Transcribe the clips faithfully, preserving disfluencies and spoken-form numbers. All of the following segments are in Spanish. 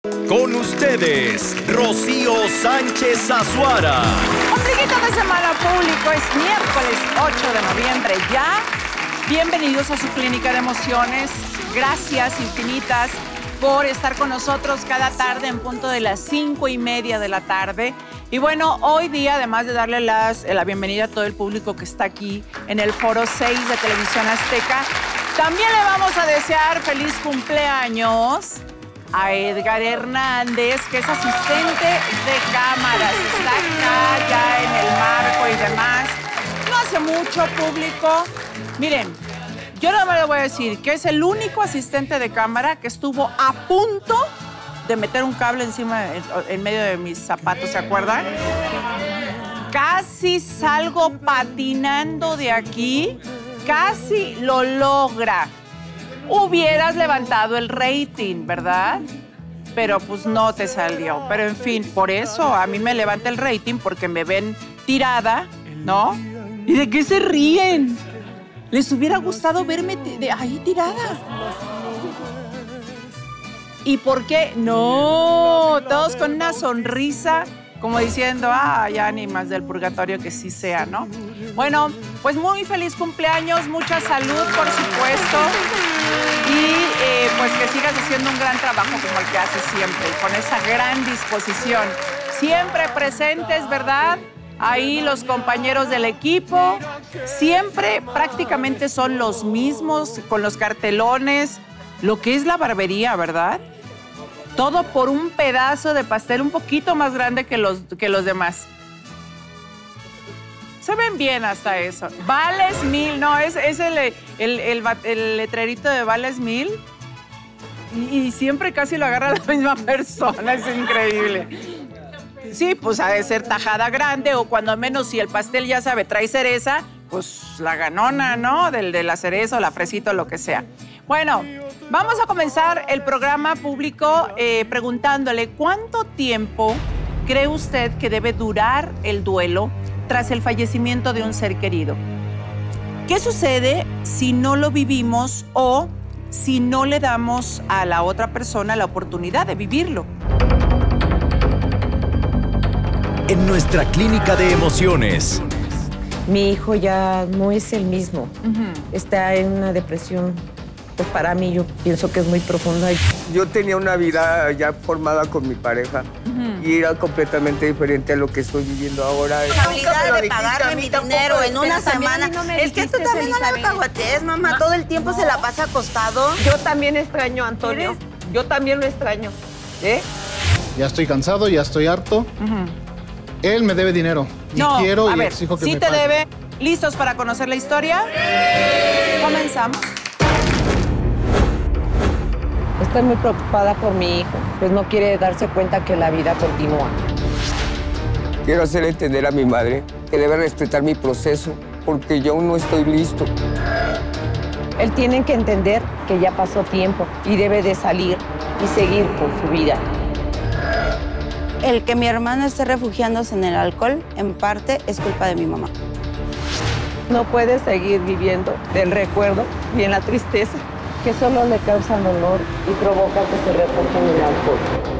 Con ustedes, Rocío Sánchez Azuara. Ombliguito de semana público, es miércoles ocho de noviembre ya. Bienvenidos a su clínica de emociones. Gracias infinitas por estar con nosotros cada tarde en punto de las cinco y media de la tarde. Y bueno, hoy día, además de darle las, la bienvenida a todo el público que está aquí en el Foro seis de Televisión Azteca, también le vamos a desear feliz cumpleaños a Edgar Hernández, que es asistente de cámaras. Está acá ya en el marco y demás. No hace mucho, público. Miren, yo no me lo voy a decir que es el único asistente de cámara que estuvo a punto de meter un cable encima, en, en medio de mis zapatos, ¿se acuerdan? Casi salgo patinando de aquí, casi lo logra. Hubieras levantado el rating, ¿verdad? Pero pues no te salió. Pero en fin, por eso a mí me levanta el rating, porque me ven tirada, ¿no? ¿Y de qué se ríen? ¿Les hubiera gustado verme de ahí tirada? ¿Y por qué? No, todos con una sonrisa, como diciendo, ah, ya ánimas del purgatorio que sí sea, ¿no? Bueno, pues muy feliz cumpleaños, mucha salud, por supuesto. Y eh, pues que sigas haciendo un gran trabajo como el que haces siempre, con esa gran disposición. Siempre presentes, ¿verdad? Ahí los compañeros del equipo, siempre prácticamente son los mismos, con los cartelones, lo que es la barbería, ¿verdad? Todo por un pedazo de pastel un poquito más grande que los, que los demás. Se ven bien hasta eso. Vales mil, no, es, es el, el, el, el letrerito de Vales mil. Y, y siempre casi lo agarra la misma persona, es increíble. Sí, pues ha de ser tajada grande, o cuando menos si el pastel, ya sabe, trae cereza, pues la ganona, ¿no? Del de la cereza o la fresita o lo que sea. Bueno, vamos a comenzar el programa público eh, preguntándole cuánto tiempo cree usted que debe durar el duelo tras el fallecimiento de un ser querido. ¿Qué sucede si no lo vivimos o si no le damos a la otra persona la oportunidad de vivirlo? En nuestra clínica de emociones. Mi hijo ya no es el mismo. Uh-huh. Está en una depresión. Pues para mí yo pienso que es muy profunda. Yo tenía una vida ya formada con mi pareja uh-huh. y era completamente diferente a lo que estoy viviendo ahora. La habilidad de pagarme mi dinero en una semana. No es que tú también no lo caguatees, mamá. No. Todo el tiempo no. se la pasa acostado. Yo también extraño a Antonio. ¿Eres? Yo también lo extraño. ¿Eh? Ya estoy cansado, ya estoy harto. Uh-huh. Él me debe dinero. Y no, quiero a y ver, exijo que ¿sí me te pague. debe? ¿Listos para conocer la historia? Sí. Comenzamos. Estoy muy preocupada por mi hijo, pues no quiere darse cuenta que la vida continúa. Quiero hacer entender a mi madre que debe respetar mi proceso, porque yo aún no estoy listo. Él tiene que entender que ya pasó tiempo y debe de salir y seguir con su vida. El que mi hermana esté refugiándose en el alcohol, en parte, es culpa de mi mamá. No puede seguir viviendo del recuerdo y en la tristeza, que solo le causan dolor y provoca que se refugie en el alcohol.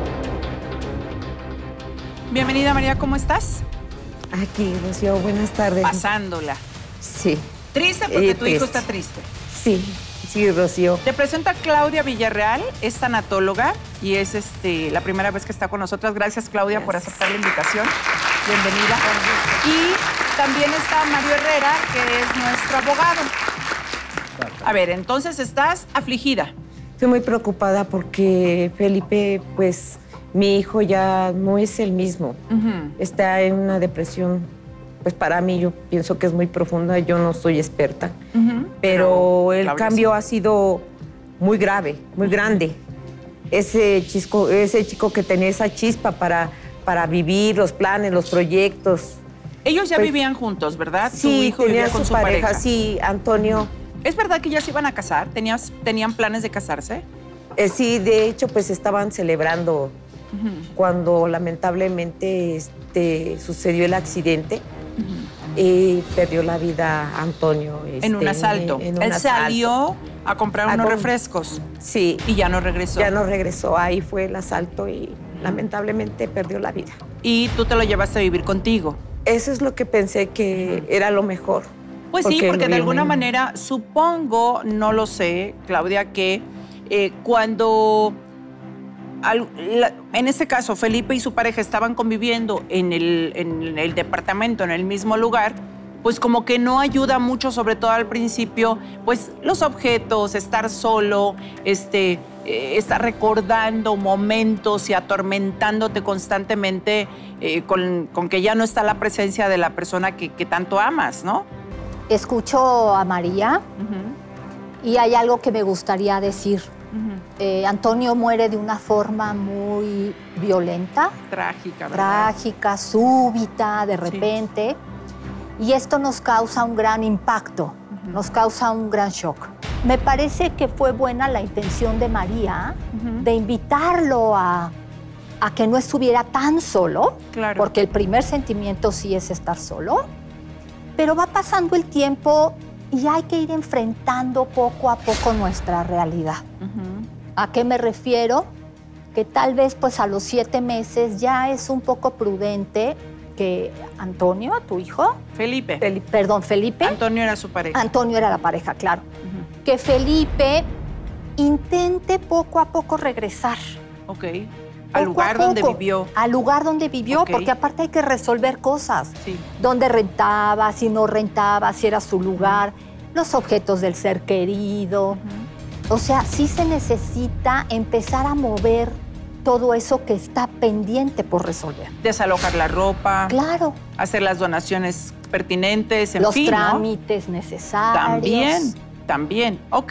Bienvenida, María, ¿cómo estás? Aquí, Rocío, buenas tardes. Pasándola. Sí. ¿Triste porque eh, tu hijo está triste? Sí, sí, Rocío. Te presento a Claudia Villarreal, es tanatóloga y es este, la primera vez que está con nosotras. Gracias, Claudia, Gracias. por aceptar la invitación. Bienvenida. Y también está Mario Herrera, que es nuestro abogado. A ver, entonces estás afligida. Estoy muy preocupada porque Felipe, pues, mi hijo ya no es el mismo. Uh-huh. Está en una depresión, pues para mí yo pienso que es muy profunda, yo no soy experta. Uh-huh. Pero, Pero el Claudia, cambio sí. ha sido muy grave, muy uh-huh. grande. Ese, chisco, ese chico que tenía esa chispa para, para vivir los planes, los proyectos. Ellos ya pues, vivían juntos, ¿verdad? Sí, tu hijo tenía vivía con su, su pareja, pareja. Sí, Antonio. Uh-huh. ¿Es verdad que ya se iban a casar? ¿Tenías, ¿Tenían planes de casarse? Eh, sí, de hecho, pues estaban celebrando uh-huh. cuando lamentablemente este, sucedió el accidente. Uh-huh. Y perdió la vida Antonio. Este, en un asalto. En, en un Él asalto. salió A comprar a unos com- refrescos. Sí. Y ya no regresó. Ya no regresó. Ahí fue el asalto y lamentablemente perdió la vida. Y tú te lo llevaste a vivir contigo. Eso es lo que pensé que era lo mejor. Pues sí, porque lo de vi alguna muy- manera, supongo, no lo sé, Claudia, que eh, cuando, al- la- en este caso, Felipe y su pareja estaban conviviendo en el, en el departamento, en el mismo lugar, pues como que no ayuda mucho, sobre todo al principio, pues los objetos, estar solo, este, eh, estar recordando momentos y atormentándote constantemente eh, con, con que ya no está la presencia de la persona que, que tanto amas, ¿no? Escucho a María Ujú, y hay algo que me gustaría decir. ujú. Eh, Antonio muere de una forma muy violenta, Trágica, ¿verdad? trágica, súbita, de repente. Y esto nos causa un gran impacto, nos causa un gran shock. Me parece que fue buena la intención de María Ujú. de invitarlo a, a que no estuviera tan solo, Claro. porque el primer sentimiento sí es estar solo, pero va pasando el tiempo y hay que ir enfrentando poco a poco nuestra realidad. Ujú. ¿A qué me refiero? Que tal vez pues a los siete meses ya es un poco prudente que Antonio, tu hijo, Felipe. Felipe. perdón, Felipe, Antonio era su pareja. Antonio era la pareja, claro, Ujú. que Felipe intente poco a poco regresar. Ok. Poco Al a lugar donde poco, vivió. Al lugar donde vivió, Ok. porque aparte hay que resolver cosas. Sí. Dónde rentaba, si no rentaba, si era su lugar, los objetos del ser querido. O sea, sí se necesita empezar a mover todo eso que está pendiente por resolver. Desalojar la ropa, Claro, hacer las donaciones pertinentes, en los fin, ¿no? trámites necesarios. También, también. Ok.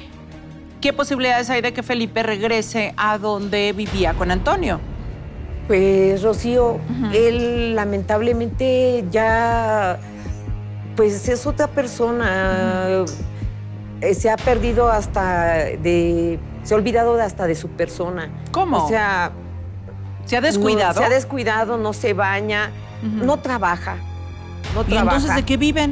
¿Qué posibilidades hay de que Felipe regrese a donde vivía con Antonio? Pues, Rocío, él lamentablemente ya, pues es otra persona. Eh, Se ha perdido hasta de, se ha olvidado de hasta de su persona. ¿Cómo? O sea, ¿Se ha descuidado? no- se ha descuidado, no se baña, Ujú. no trabaja. No ¿Y trabaja. entonces de qué viven?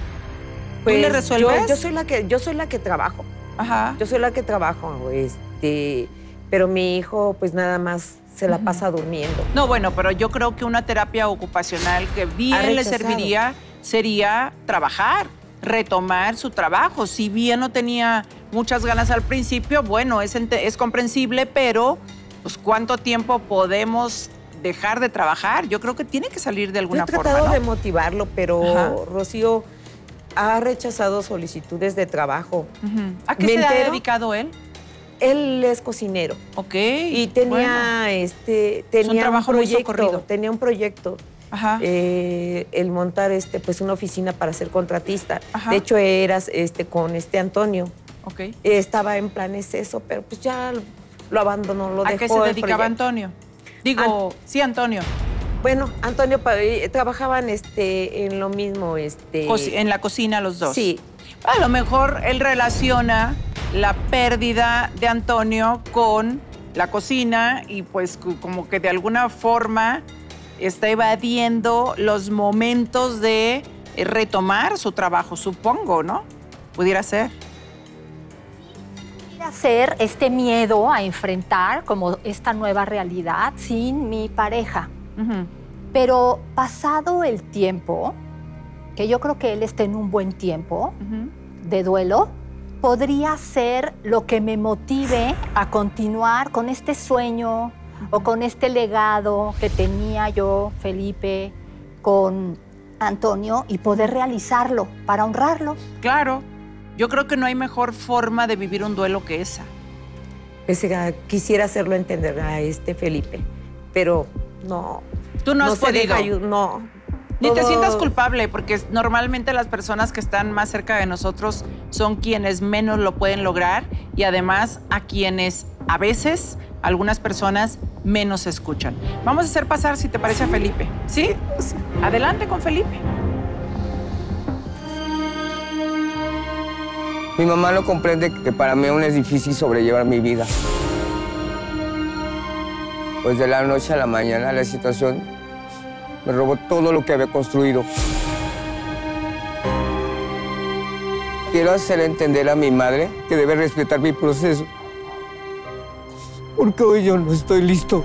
Pues, ¿Tú le resuelves? Yo, yo soy la que, yo soy la que trabajo. Ajá. Yo soy la que trabajo, este, pero mi hijo, pues nada más se la pasa durmiendo. No, bueno, pero yo creo que una terapia ocupacional que Ha bien le rechazado. serviría sería trabajar, retomar su trabajo. Si bien no tenía muchas ganas al principio, bueno, es, ente- es comprensible, pero pues ¿cuánto tiempo podemos dejar de trabajar? Yo creo que tiene que salir de Yo he alguna tratado forma, ¿no? de motivarlo, pero Ajá. Rocío ha rechazado solicitudes de trabajo. Ujú. ¿A qué Me se ha entero. dedicado él? Él es cocinero Ok. y tenía, bueno. este, tenía trabajo un muy proyecto, socorrido. tenía un proyecto. Ajá. eh, el montar este, pues una oficina para ser contratista. Ajá. De hecho, eras este, con este Antonio. ok. Eh, estaba en planes eso, pero pues ya lo abandonó, lo ¿A dejó. qué se el dedicaba proyecto. Antonio? Digo, sí, Antonio. Bueno, Antonio pa- eh, trabajaban este, en lo mismo. Este, Co- en la cocina los dos. Sí. A lo mejor él relaciona la pérdida de Antonio con la cocina y pues cu- como que de alguna forma está evadiendo los momentos de eh, retomar su trabajo, supongo, ¿no? Pudiera ser. Pudiera ser este miedo a enfrentar como esta nueva realidad sin mi pareja. Ujú. Pero pasado el tiempo, que yo creo que él está en un buen tiempo Ujú. de duelo, podría ser lo que me motive a continuar con este sueño o con este legado que tenía yo, Felipe, con Antonio y poder realizarlo para honrarlo. Claro. Yo creo que no hay mejor forma de vivir un duelo que esa. Pues, eh, quisiera hacerlo entender a este Felipe, pero no. Tú no has se deja podido. ayu- No. Ni te Todo- sientas culpable, porque normalmente las personas que están más cerca de nosotros son quienes menos lo pueden lograr y además a quienes a veces algunas personas menos escuchan. Vamos a hacer pasar, si te parece, a Felipe. ¿Sí? Adelante con Felipe. Mi mamá no comprende que para mí aún es difícil sobrellevar mi vida. Pues de la noche a la mañana la situación me robó todo lo que había construido. quiero hacer entender a mi madre que debe respetar mi proceso. Porque hoy yo no estoy listo.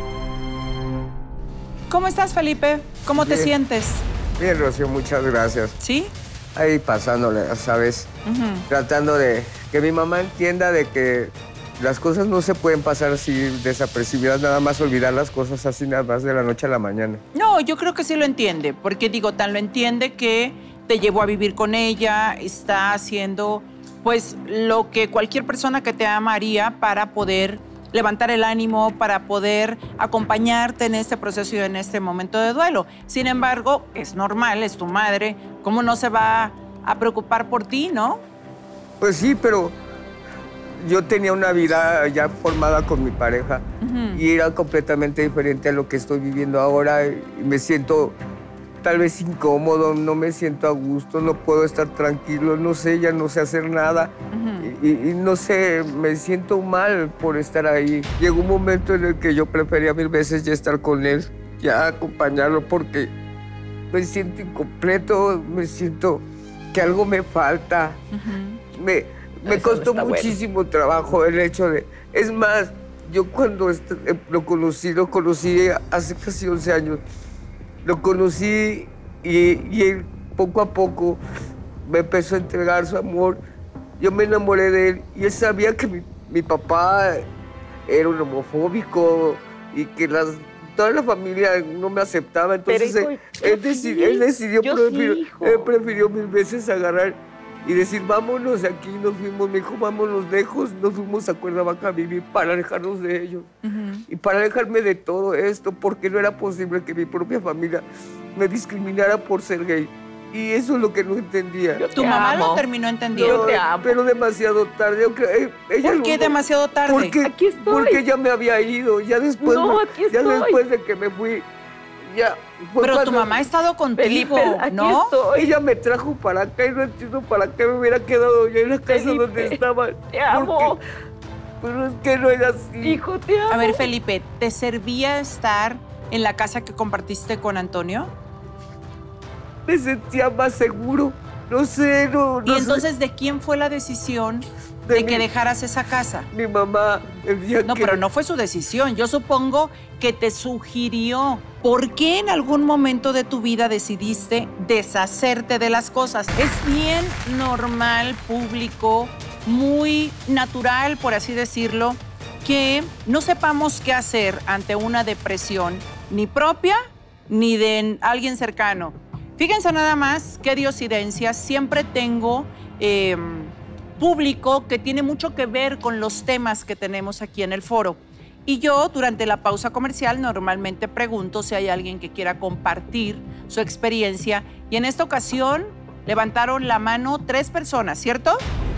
¿Cómo estás, Felipe? ¿Cómo te Bien. sientes? Bien, Rocío, muchas gracias. ¿Sí? Ahí pasándole, ¿sabes? Uh-huh. Tratando de que mi mamá entienda de que las cosas no se pueden pasar así desapercibidas, nada más olvidar las cosas así nada más de la noche a la mañana. No, yo creo que sí lo entiende, porque digo, tan lo entiende que te llevó a vivir con ella, está haciendo pues lo que cualquier persona que te ama haría para poder levantar el ánimo, para poder acompañarte en este proceso y en este momento de duelo. Sin embargo, es normal, es tu madre, ¿cómo no se va a preocupar por ti, no? Pues sí, pero yo tenía una vida ya formada con mi pareja uh-huh. y era completamente diferente a lo que estoy viviendo ahora y me siento tal vez incómodo, no me siento a gusto, no puedo estar tranquilo, no sé, ya no sé hacer nada uh-huh. y, y no sé, me siento mal por estar ahí. Llegó un momento en el que yo prefería mil veces ya estar con él, ya acompañarlo porque me siento incompleto, me siento que algo me falta. Uh-huh. Me, me costó no muchísimo bueno. trabajo el hecho de... Es más, yo cuando lo conocí, lo conocí hace casi once años, lo conocí y, y él poco a poco me empezó a entregar su amor. Yo me enamoré de él y él sabía que mi, mi papá era un homofóbico y que las, toda la familia no me aceptaba. Entonces Pero, él, él, decidió, él decidió, prefirió, sí, él prefirió mil veces agarrar y decir, vámonos de aquí, nos fuimos, me dijo, vámonos lejos, nos fuimos a Cuernavaca a vivir para alejarnos de ellos. Uh-huh. Y para alejarme de todo esto, porque no era posible que mi propia familia me discriminara por ser gay. Y eso es lo que no entendía. Tu mamá amo. lo terminó entendiendo. Yo te amo. Pero demasiado tarde. Ella ¿Por qué no, demasiado tarde? Porque, aquí estoy. Porque ya me había ido, ya después, no, aquí ya estoy. después de que me fui. Ya, Pero tu mamá ha estado contigo, Felipe, aquí ¿no? Estoy. Ella me trajo para acá y no entiendo para qué me hubiera quedado yo en la casa Felipe, donde estaba. Te amo. Pero es que no era así. Hijo, te amo. A ver, Felipe, ¿te servía estar en la casa que compartiste con Antonio? Me sentía más seguro. No sé, no, no ¿Y entonces sé. de quién fue la decisión de, de mi, que dejaras esa casa? Mi mamá, el día No, que... pero no fue su decisión. Yo supongo que te sugirió. ¿Por qué en algún momento de tu vida decidiste deshacerte de las cosas? Es bien normal, público, muy natural, por así decirlo, que no sepamos qué hacer ante una depresión, ni propia, ni de alguien cercano. Fíjense nada más qué diosidencia. Siempre tengo eh, público que tiene mucho que ver con los temas que tenemos aquí en el foro. Y yo, durante la pausa comercial, normalmente pregunto si hay alguien que quiera compartir su experiencia. Y en esta ocasión levantaron la mano tres personas, ¿cierto?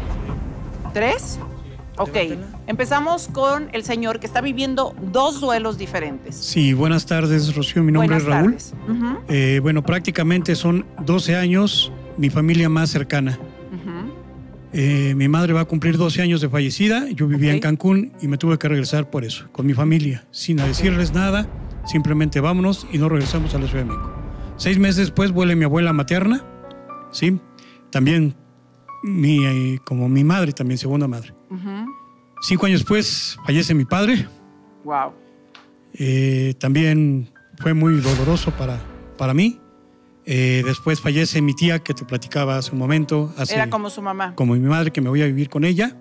¿Tres? Ok. Empezamos con el señor que está viviendo dos duelos diferentes. Sí, buenas tardes, Rocío. Mi nombre buenas es Raúl. Uh-huh. eh, bueno, prácticamente son doce años mi familia más cercana. Uh-huh. Eh, mi madre va a cumplir doce años de fallecida. Yo vivía okay. en Cancún y me tuve que regresar por eso, con mi familia, sin decirles nada. Simplemente vámonos y no regresamos a la Ciudad de México. Seis meses después vuelve mi abuela materna, ¿sí? También mi, eh, como mi madre, también segunda madre. Uh-huh. Cinco años después fallece mi padre. Wow. Eh, también fue muy doloroso para, para mí. Eh, después fallece mi tía, que te platicaba hace un momento. Hace, Era como su mamá. Como mi madre, que me voy a vivir con ella.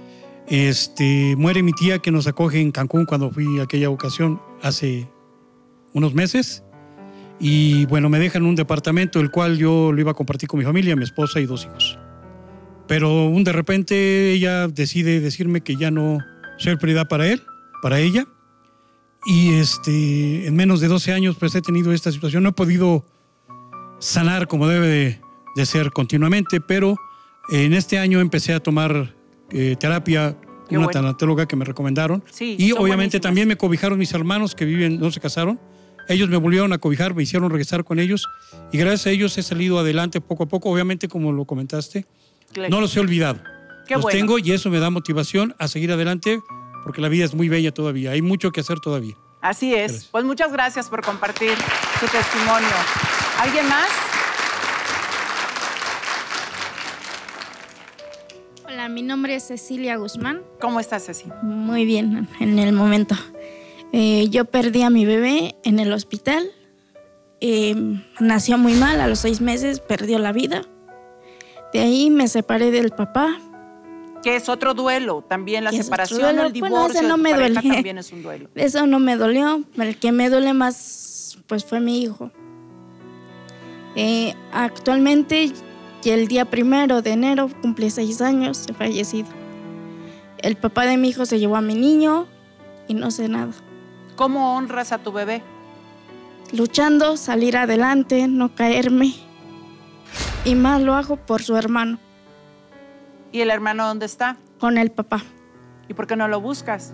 Este, muere mi tía, que nos acoge en Cancún cuando fui a aquella ocasión hace unos meses. Y bueno, me dejan un departamento, el cual yo lo iba a compartir con mi familia, mi esposa y dos hijos. Pero un de repente ella decide decirme que ya no soy prioridad para él, para ella. Y este, en menos de doce años pues he tenido esta situación. No he podido sanar como debe de, de ser continuamente, pero en este año empecé a tomar eh, terapia con una bueno. tanatóloga que me recomendaron. Sí, y obviamente buenísimas. También me cobijaron mis hermanos que viven, no se casaron. Ellos me volvieron a cobijar, me hicieron regresar con ellos. Y gracias a ellos he salido adelante poco a poco. Obviamente, como lo comentaste, claro. no los he olvidado. Qué los bueno. tengo y eso me da motivación a seguir adelante porque la vida es muy bella todavía. Hay mucho que hacer todavía. Así es. Gracias. Pues muchas gracias por compartir tu testimonio. ¿Alguien más? mi nombre es Cecilia Guzmán. ¿Cómo estás, Ceci? Muy bien, en el momento. Eh, yo perdí a mi bebé en el hospital. Eh, nació muy mal, a los seis meses perdió la vida. De ahí me separé del papá. Que es otro duelo, también la separación o el divorcio bueno, ese no de tu me pareja duele. también es un duelo. Eso no me dolió. El que me duele más pues fue mi hijo. Eh, actualmente, el día primero de enero cumple seis años, he fallecido. El papá de mi hijo se llevó a mi niño y no sé nada. ¿Cómo honras a tu bebé? Luchando, salir adelante, no caerme. Y más lo hago por su hermano. ¿Y el hermano dónde está? Con el papá. ¿Y por qué no lo buscas?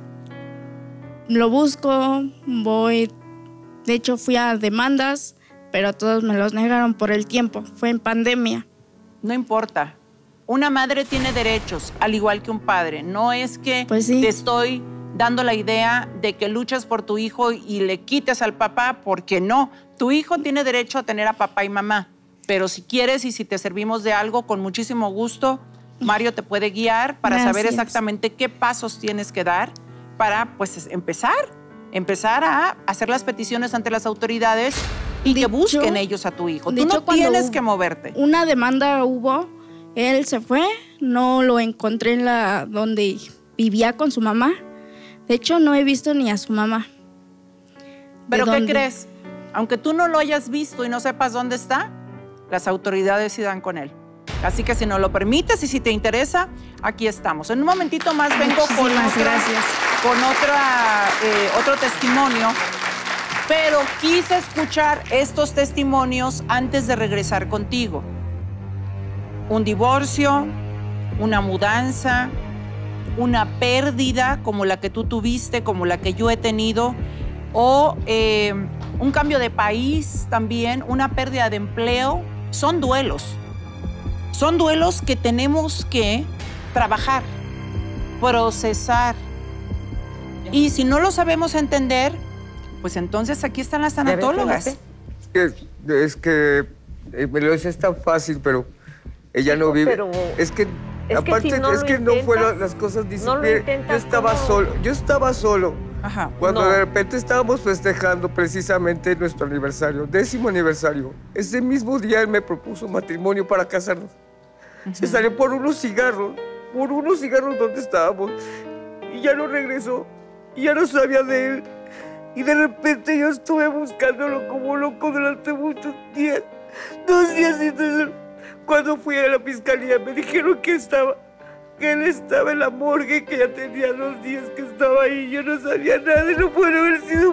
Lo busco, voy. De hecho, fui a demandas, pero todos me los negaron por el tiempo. Fue en pandemia. No importa. Una madre tiene derechos, al igual que un padre. No es que pues sí. te estoy dando la idea de que luchas por tu hijo y le quites al papá, porque no. Tu hijo tiene derecho a tener a papá y mamá. Pero si quieres y si te servimos de algo, con muchísimo gusto, Mario te puede guiar para Gracias. saber exactamente qué pasos tienes que dar para, pues, empezar. Empezar a hacer las peticiones ante las autoridades y De que busquen hecho- ellos a tu hijo. de Tú hecho, no cuando tienes hubo que moverte. Una demanda hubo, él se fue, no lo encontré en la donde vivía con su mamá. De hecho, no he visto ni a su mamá. ¿Pero ¿De qué dónde? crees? Aunque tú no lo hayas visto y no sepas dónde está, las autoridades sí dan con él. Así que si nos lo permites y si te interesa, aquí estamos. En un momentito más vengo con, Muchísimas otra, gracias. con otra, eh, otro testimonio, pero quise escuchar estos testimonios antes de regresar contigo. Un divorcio, una mudanza, una pérdida como la que tú tuviste, como la que yo he tenido, o eh, un cambio de país también, una pérdida de empleo. Son duelos. Son duelos que tenemos que trabajar, procesar. Y si no lo sabemos entender, pues entonces aquí están las tanatólogas. Es, es que eh, me lo dices tan fácil, pero ella no vive. Pero es que, es que aparte, si no es lo que no fue intentas, las cosas dicen. no lo Mire, intentas, yo estaba ¿cómo? solo, yo estaba solo. Ajá. Cuando No. de repente estábamos festejando precisamente nuestro aniversario, décimo aniversario. Ese mismo día él me propuso matrimonio para casarnos. Uh-huh. Se salió por unos cigarros, por unos cigarros donde estábamos. Y ya no regresó. Y ya no sabía de él. Y de repente yo estuve buscándolo como loco durante muchos días. Dos días y entonces, cuando fui a la fiscalía me dijeron que estaba, que él estaba en la morgue, que ya tenía dos días que estaba ahí. Yo no sabía nada y no puede haber sido...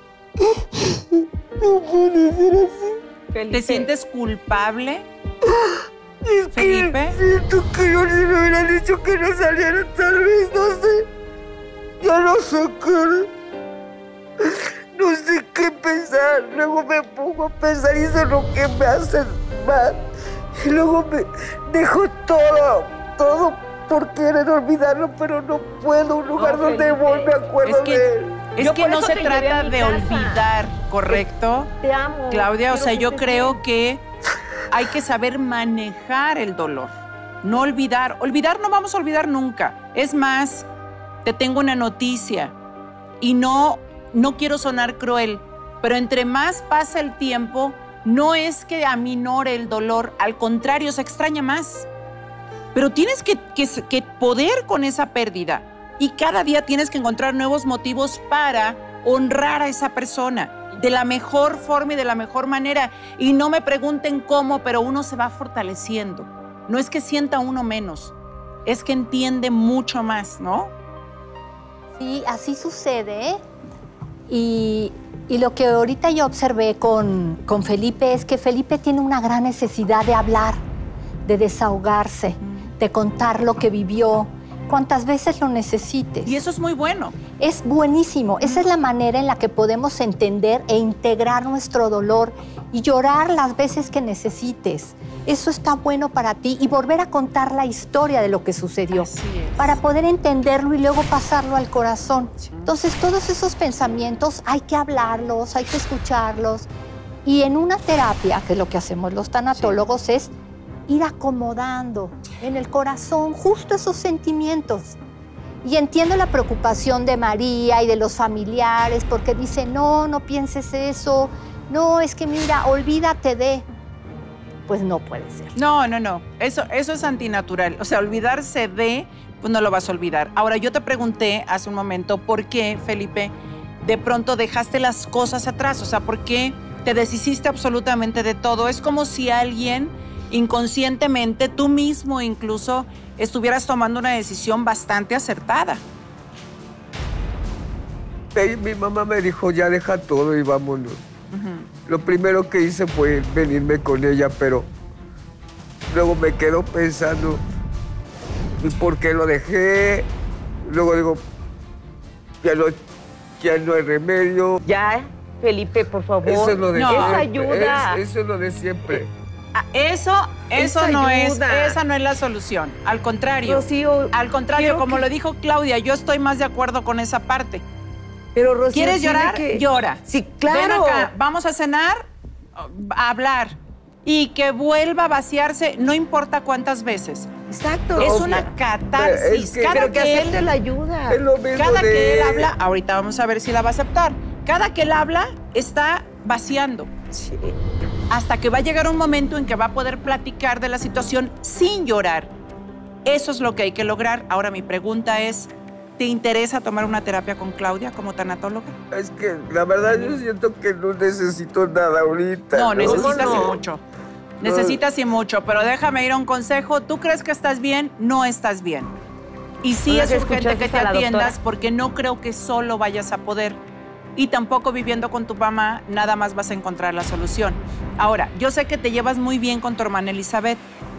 No puede ser así. Felipe. ¿Te sientes culpable, Es Felipe? que siento que yo le hubiera dicho que no saliera, tal vez, no sé. Ya no sé qué. No sé qué pensar. Luego me pongo a pensar y eso es lo que me hace mal. Y luego me dejo todo, todo por querer olvidarlo, pero no puedo. Un lugar No, donde Felipe. voy me acuerdo Es que- de él. Es Yo que por no eso se te llevé a trata mi de casa. olvidar, ¿correcto? Te amo. Claudia, o Quiero sea, que yo estés creo bien. que hay que saber manejar el dolor, no olvidar. Olvidar no vamos a olvidar nunca. Es más, te tengo una noticia y no, no quiero sonar cruel, pero entre más pasa el tiempo, no es que aminore el dolor, al contrario, se extraña más. Pero tienes que, que, que poder con esa pérdida y cada día tienes que encontrar nuevos motivos para honrar a esa persona de la mejor forma y de la mejor manera. Y no me pregunten cómo, pero uno se va fortaleciendo. No es que sienta uno menos, es que entiende mucho más, ¿no? Sí, así sucede, ¿eh? Y, y lo que ahorita yo observé con, con Felipe es que Felipe tiene una gran necesidad de hablar, de desahogarse, de contar lo que vivió, cuantas veces lo necesites. Y eso es muy bueno. Es buenísimo. Esa es la manera en la que podemos entender e integrar nuestro dolor y llorar las veces que necesites. Eso está bueno para ti y volver a contar la historia de lo que sucedió. Así es. Para poder entenderlo y luego pasarlo al corazón. Entonces, todos esos pensamientos hay que hablarlos, hay que escucharlos. Y en una terapia, que es lo que hacemos los tanatólogos, es ir acomodando en el corazón justo esos sentimientos. Y entiendo la preocupación de María y de los familiares, porque dice, no, no pienses eso, no, es que mira, olvídate de... Pues no puede ser. No, no, no, eso, eso es antinatural. O sea, olvidarse de, pues no lo vas a olvidar. Ahora, yo te pregunté hace un momento, ¿por qué, Felipe, de pronto dejaste las cosas atrás? O sea, ¿por qué te deshiciste absolutamente de todo? Es como si alguien inconscientemente, tú mismo incluso, estuvieras tomando una decisión bastante acertada. Mi mamá me dijo, ya deja todo y vámonos. Uh-huh. Lo primero que hice fue venirme con ella, pero luego me quedo pensando, ¿y por qué lo dejé? Luego digo, ya no, ya no hay remedio. Ya, Felipe, por favor. Eso es lo de no. siempre. Esa ayuda. Es, eso es lo de siempre. Eso, eso no es, esa no es la solución. Al contrario, Rocío, al contrario, como que... lo dijo Claudia, yo estoy más de acuerdo con esa parte. Pero Rocío, ¿quieres llorar? Que... Llora. Sí, claro. Ven acá, vamos a cenar, a hablar y que vuelva a vaciarse, no importa cuántas veces. Exacto. Es o una sea, catarsis. Es que, cada pero que, que acepte él, la ayuda. Es lo mismo cada de... que él habla, ahorita vamos a ver si la va a aceptar. Cada que él habla, está vaciando. Sí. Hasta que va a llegar un momento en que va a poder platicar de la situación sin llorar. Eso es lo que hay que lograr. Ahora, mi pregunta es, ¿te interesa tomar una terapia con Claudia como tanatóloga? Es que la verdad yo siento que no necesito nada ahorita. No, ¿no? necesitas no. y mucho. Necesitas y mucho, pero déjame ir a un consejo. ¿Tú crees que estás bien? No estás bien. Y sí es urgente que te atiendas porque no creo que solo vayas a poder. Y tampoco viviendo con tu mamá, nada más vas a encontrar la solución. Ahora, yo sé que te llevas muy bien con tu hermana Elizabeth.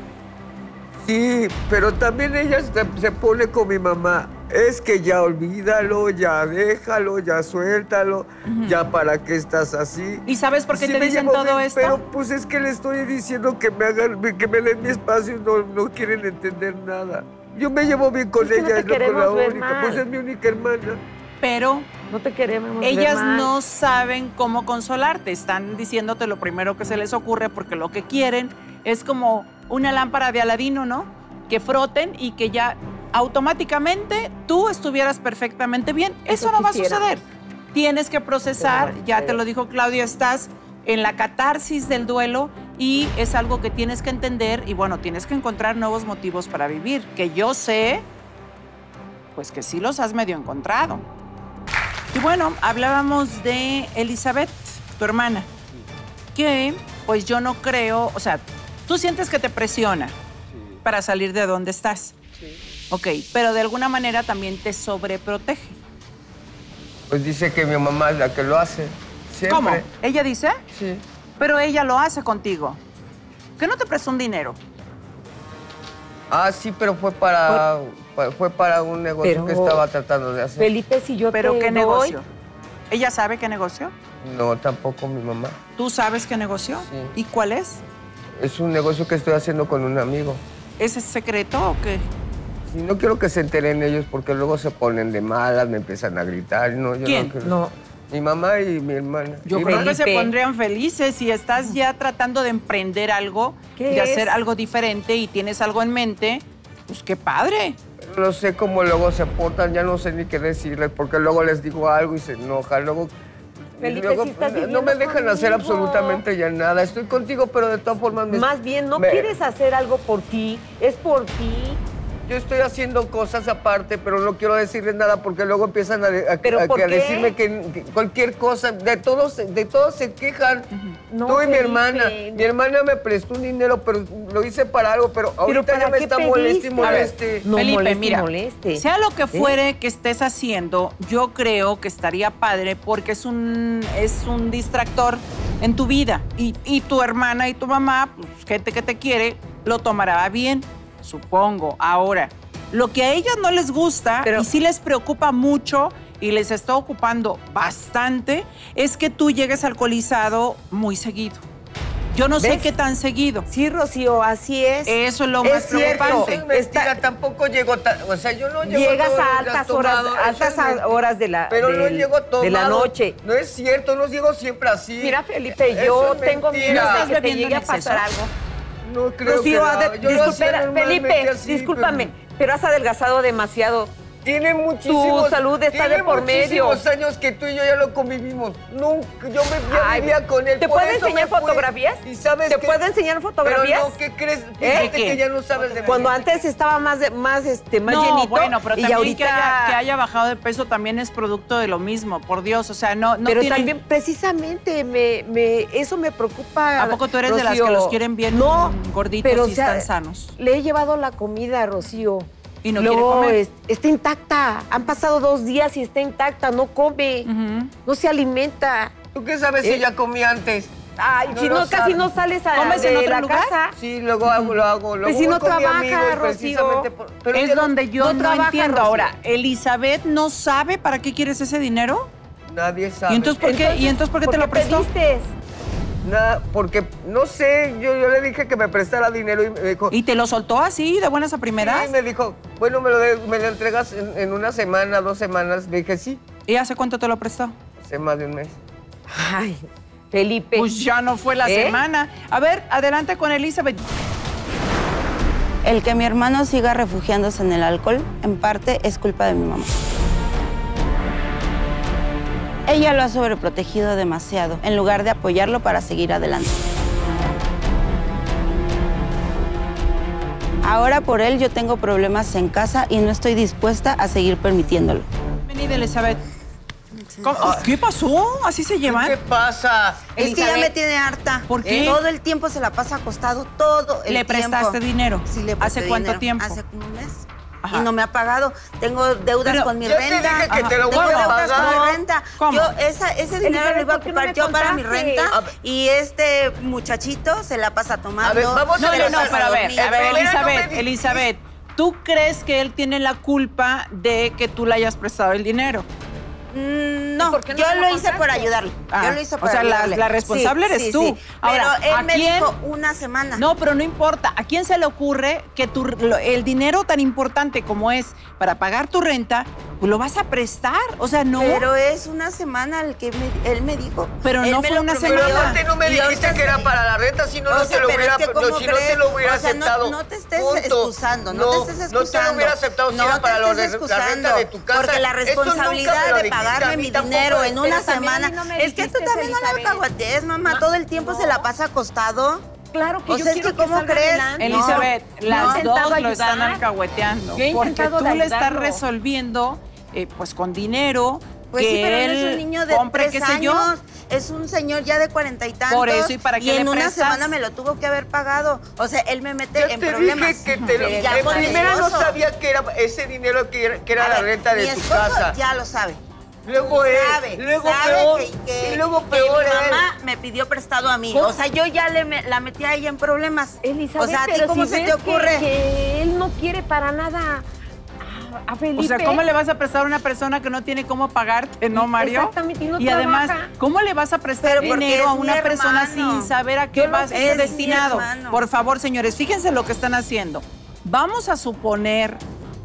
Sí, pero también ella se, se pone con mi mamá. Es que ya olvídalo, ya déjalo, ya suéltalo, uh-huh. ya para qué estás así. ¿Y sabes por qué sí te dicen todo bien, esto? Pero pues es que le estoy diciendo que me hagan, que me den mi espacio y no, no quieren entender nada. Yo me llevo bien con es que ella, no te es lo con la única, mal. pues es mi única hermana. Pero no te queremos ellas ver mal. no saben cómo consolarte. Están diciéndote lo primero que se les ocurre porque lo que quieren es como una lámpara de Aladino, ¿no? Que froten y que ya automáticamente tú estuvieras perfectamente bien. Eso, Eso no quisiera. va a suceder. Tienes que procesar, ya te lo dijo Claudia, estás en la catarsis del duelo y es algo que tienes que entender y bueno, tienes que encontrar nuevos motivos para vivir, que yo sé, pues que sí los has medio encontrado. Y bueno, hablábamos de Elizabeth, tu hermana, que pues yo no creo, o sea, tú sientes que te presiona sí. para salir de donde estás. Sí. Ok, pero de alguna manera también te sobreprotege. Pues dice que mi mamá es la que lo hace, siempre. ¿Cómo? ¿Ella dice? Sí. Pero ella lo hace contigo. ¿Que no te prestó un dinero? Ah, sí, pero fue para, Por... fue para un negocio pero... que estaba tratando de hacer. Felipe, si yo ¿Pero te qué doy... negocio? ¿Ella sabe qué negocio? No, tampoco mi mamá. ¿Tú sabes qué negocio? Sí. ¿Y cuál es? Es un negocio que estoy haciendo con un amigo. ¿Ese es secreto o qué? Sí, no quiero que se enteren ellos porque luego se ponen de malas, me empiezan a gritar. No, yo ¿Quién? No, quiero... no. Mi mamá y mi hermana. Yo mi creo hermana. que se pondrían felices si estás ya tratando de emprender algo, de es? hacer algo diferente y tienes algo en mente. Pues qué padre. No sé cómo luego se portan, ya no sé ni qué decirles, porque luego les digo algo y se enojan. Luego, Felipe, luego si estás no me dejan conmigo. hacer absolutamente ya nada. Estoy contigo, pero de todas formas... Me, Más bien, no me, quieres hacer algo por ti, es por ti. Yo estoy haciendo cosas aparte, pero no quiero decirles nada porque luego empiezan a, a, ¿Pero a, por a qué? decirme que, que cualquier cosa, de todos, de todos se quejan. Uh-huh. No, Tú y mi Felipe, hermana. no. Mi hermana me prestó un dinero, pero lo hice para algo, pero ahorita ¿Pero ya me está moleste y pediste? moleste. No, Felipe, moleste, mira, moleste. sea lo que fuere ¿Eh? que estés haciendo, yo creo que estaría padre porque es un, es un distractor en tu vida. Y, y tu hermana y tu mamá, pues, gente que te quiere, lo tomará bien, supongo. Ahora, lo que a ellas no les gusta Pero, y sí les preocupa mucho y les está ocupando bastante es que tú llegues alcoholizado muy seguido. Yo no ¿Ves? sé qué tan seguido. Sí, Rocío, así es. Eso es lo más es preocupante. Cierto. Mentira, tampoco llego tan, o sea, yo no llego Llegas todos a altas horas, tomado, altas a horas de la pero del, no llego tomado, de la noche. No es cierto, no llego siempre así. Mira, Felipe, yo tengo miedo ¿No estás de que te bebiendo llegue en a pasar exceso? algo. No creo Rocío, que ade- no. Yo lo hacía disculpa, normalmente Felipe, así, discúlpame, pero- pero has adelgazado demasiado. Tiene muchísimos... Tu salud está tiene de por medio. muchísimos años que tú y yo ya lo convivimos. Nunca, yo me ya Ay, vivía con él. ¿te por puedo eso enseñar me fui. fotografías? ¿Y sabes ¿Te qué? puedo enseñar fotografías? Pero no, ¿qué crees? ¿Eh? Fíjate ¿Qué? que ya no sabes de Cuando mí. antes estaba más, de- más, este, más no, llenito. bueno, pero y también ahorita... que, haya, que haya bajado de peso también es producto de lo mismo, por Dios. O sea, no, no pero tiene... también, precisamente, me, me, eso me preocupa. ¿A poco tú eres de las Rocío? que los quieren bien no, gorditos pero, y o sea, están sanos? Le he llevado la comida, Rocío. Y no Luego, quiere comer. es- está intacta. Han pasado dos días y está intacta. No come. Ujú. No se alimenta. ¿Tú qué sabes ¿Eh? si ya comí antes? Ay, No si lo no, casi sabes. no sales a, ¿Comes de en otro la lugar? casa. Sí, luego hago, lo hago. Luego Pues si voy no con mi trabaja, amigo, Rocío. precisamente por- pero Es ya no- donde yo no no, trabaja, entiendo. Rocío. Ahora, ¿Elizabeth no sabe para qué quieres ese dinero? Nadie sabe. ¿Y entonces por qué, ¿y entonces por qué te lo prestó? pediste? Nada, porque, no sé, yo, yo le dije que me prestara dinero y me dijo... ¿Y te lo soltó así, de buenas a primeras? Sí, me dijo, bueno, me lo, de- me lo entregas en, en una semana, dos semanas. Le dije, sí, ¿Y hace cuánto te lo prestó? hace más de un mes. Ay, Felipe. Pues ya no fue la ¿Eh? semana. A ver, adelante con Elizabeth. El que mi hermano siga refugiándose en el alcohol, en parte, es culpa de mi mamá. Ella lo ha sobreprotegido demasiado, en lugar de apoyarlo para seguir adelante. Ahora por él yo tengo problemas en casa y no estoy dispuesta a seguir permitiéndolo. Bienvenida, Elizabeth. ¿Cómo? ¿Qué pasó? ¿Así se llevan? ¿Qué pasa? Es que ya me tiene harta. ¿Por qué? Todo el tiempo se la pasa acostado, todo el ¿Le tiempo. prestaste dinero? Sí, le presté ¿Hace cuánto dinero. tiempo? Hace como un mes. Ajá. Y no me ha pagado. Tengo deudas Pero con mi yo te renta. dije que te lo Tengo voy a deudas pagar. con mi renta. ¿Cómo? Yo esa, ese dinero Elizabeth, lo iba a ¿por qué no ocupar me yo para mi contaste? renta. A ver. Y este muchachito se la pasa tomando. A ver, vamos No, a se no, la no, pasa pero a ver, dormido. a ver, Primero no me Elizabeth, dijiste. Elizabeth, ¿tú crees que él tiene la culpa de que tú le hayas prestado el dinero? Mm, No, ¿Por qué no yo me lo lo hice contaste? por ayudarle. Ah, yo lo hice o por sea, la- ayudarle. la responsable Sí, eres sí, tú. sí. Ahora, Pero ¿a él me quién? dijo una semana. No, pero no importa. ¿A quién se le ocurre que tu, lo- el dinero tan importante como es para pagar tu renta, pues lo vas a prestar? O sea, no. Pero es una semana el que me- él me dijo. Pero Él no me fue lo una prometió. semana. Pero aparte no me Y dijiste ahorita que era sí. para la renta, si no, O no sea, te lo pero hubiera, es que no, ¿cómo si no te crees? lo hubiera O sea, no- aceptado. no te estés Punto. excusando, no te estés No te lo excusando. hubiera aceptado si No era te para lo estés de la renta de tu casa. Porque la Eso nunca me responsabilidad lo de dijiste, a pagarme mí mi tampoco. dinero en una Pero también a semana. mí no me Es que tú dijiste, también no lo Elizabeth. caguatees, mamá. Todo el tiempo se la pasa acostado. Claro que O yo sea, es quiero que ¿cómo salga crees? adelante. No. Elizabeth, Yo he las intentado dos lo están ayudar. alcahueteando. Yo he Porque intentado tú de le estás ayudarlo. resolviendo, eh, pues con dinero, Pues que sí, pero él no es un niño de compre, tres qué sé yo. años. Es un señor ya de cuarenta y tantos. Por eso, ¿y para qué Y en le una prestas? semana me lo tuvo que haber pagado. O sea, él me mete Yo en te problemas. dije que te lo... Y ya En con mi primera no esposo. sabía que era ese dinero que era, que era A la ver, renta de mi tu esposo casa. ya lo sabe. Luego él, sabe, luego sabe peor, que, que- y luego que peor mi él. mamá me pidió prestado a mí. ¿Cómo? O sea, yo ya le me- la metí a ella en problemas. Elizabeth, o sea, ¿a ti pero cómo si se te ves que- ocurre? Que, él no quiere para nada a, a Felipe. O sea, ¿cómo le vas a prestar a una persona que no tiene cómo pagarte, no, Mario? Exactamente, y no además, trabaja. ¿cómo le vas a prestar Pero porque dinero a es mi una persona hermano. sin saber a qué Yo lo va a sé, ser es mi destinado? hermano. Por favor, señores, fíjense lo que están haciendo. Vamos a suponer,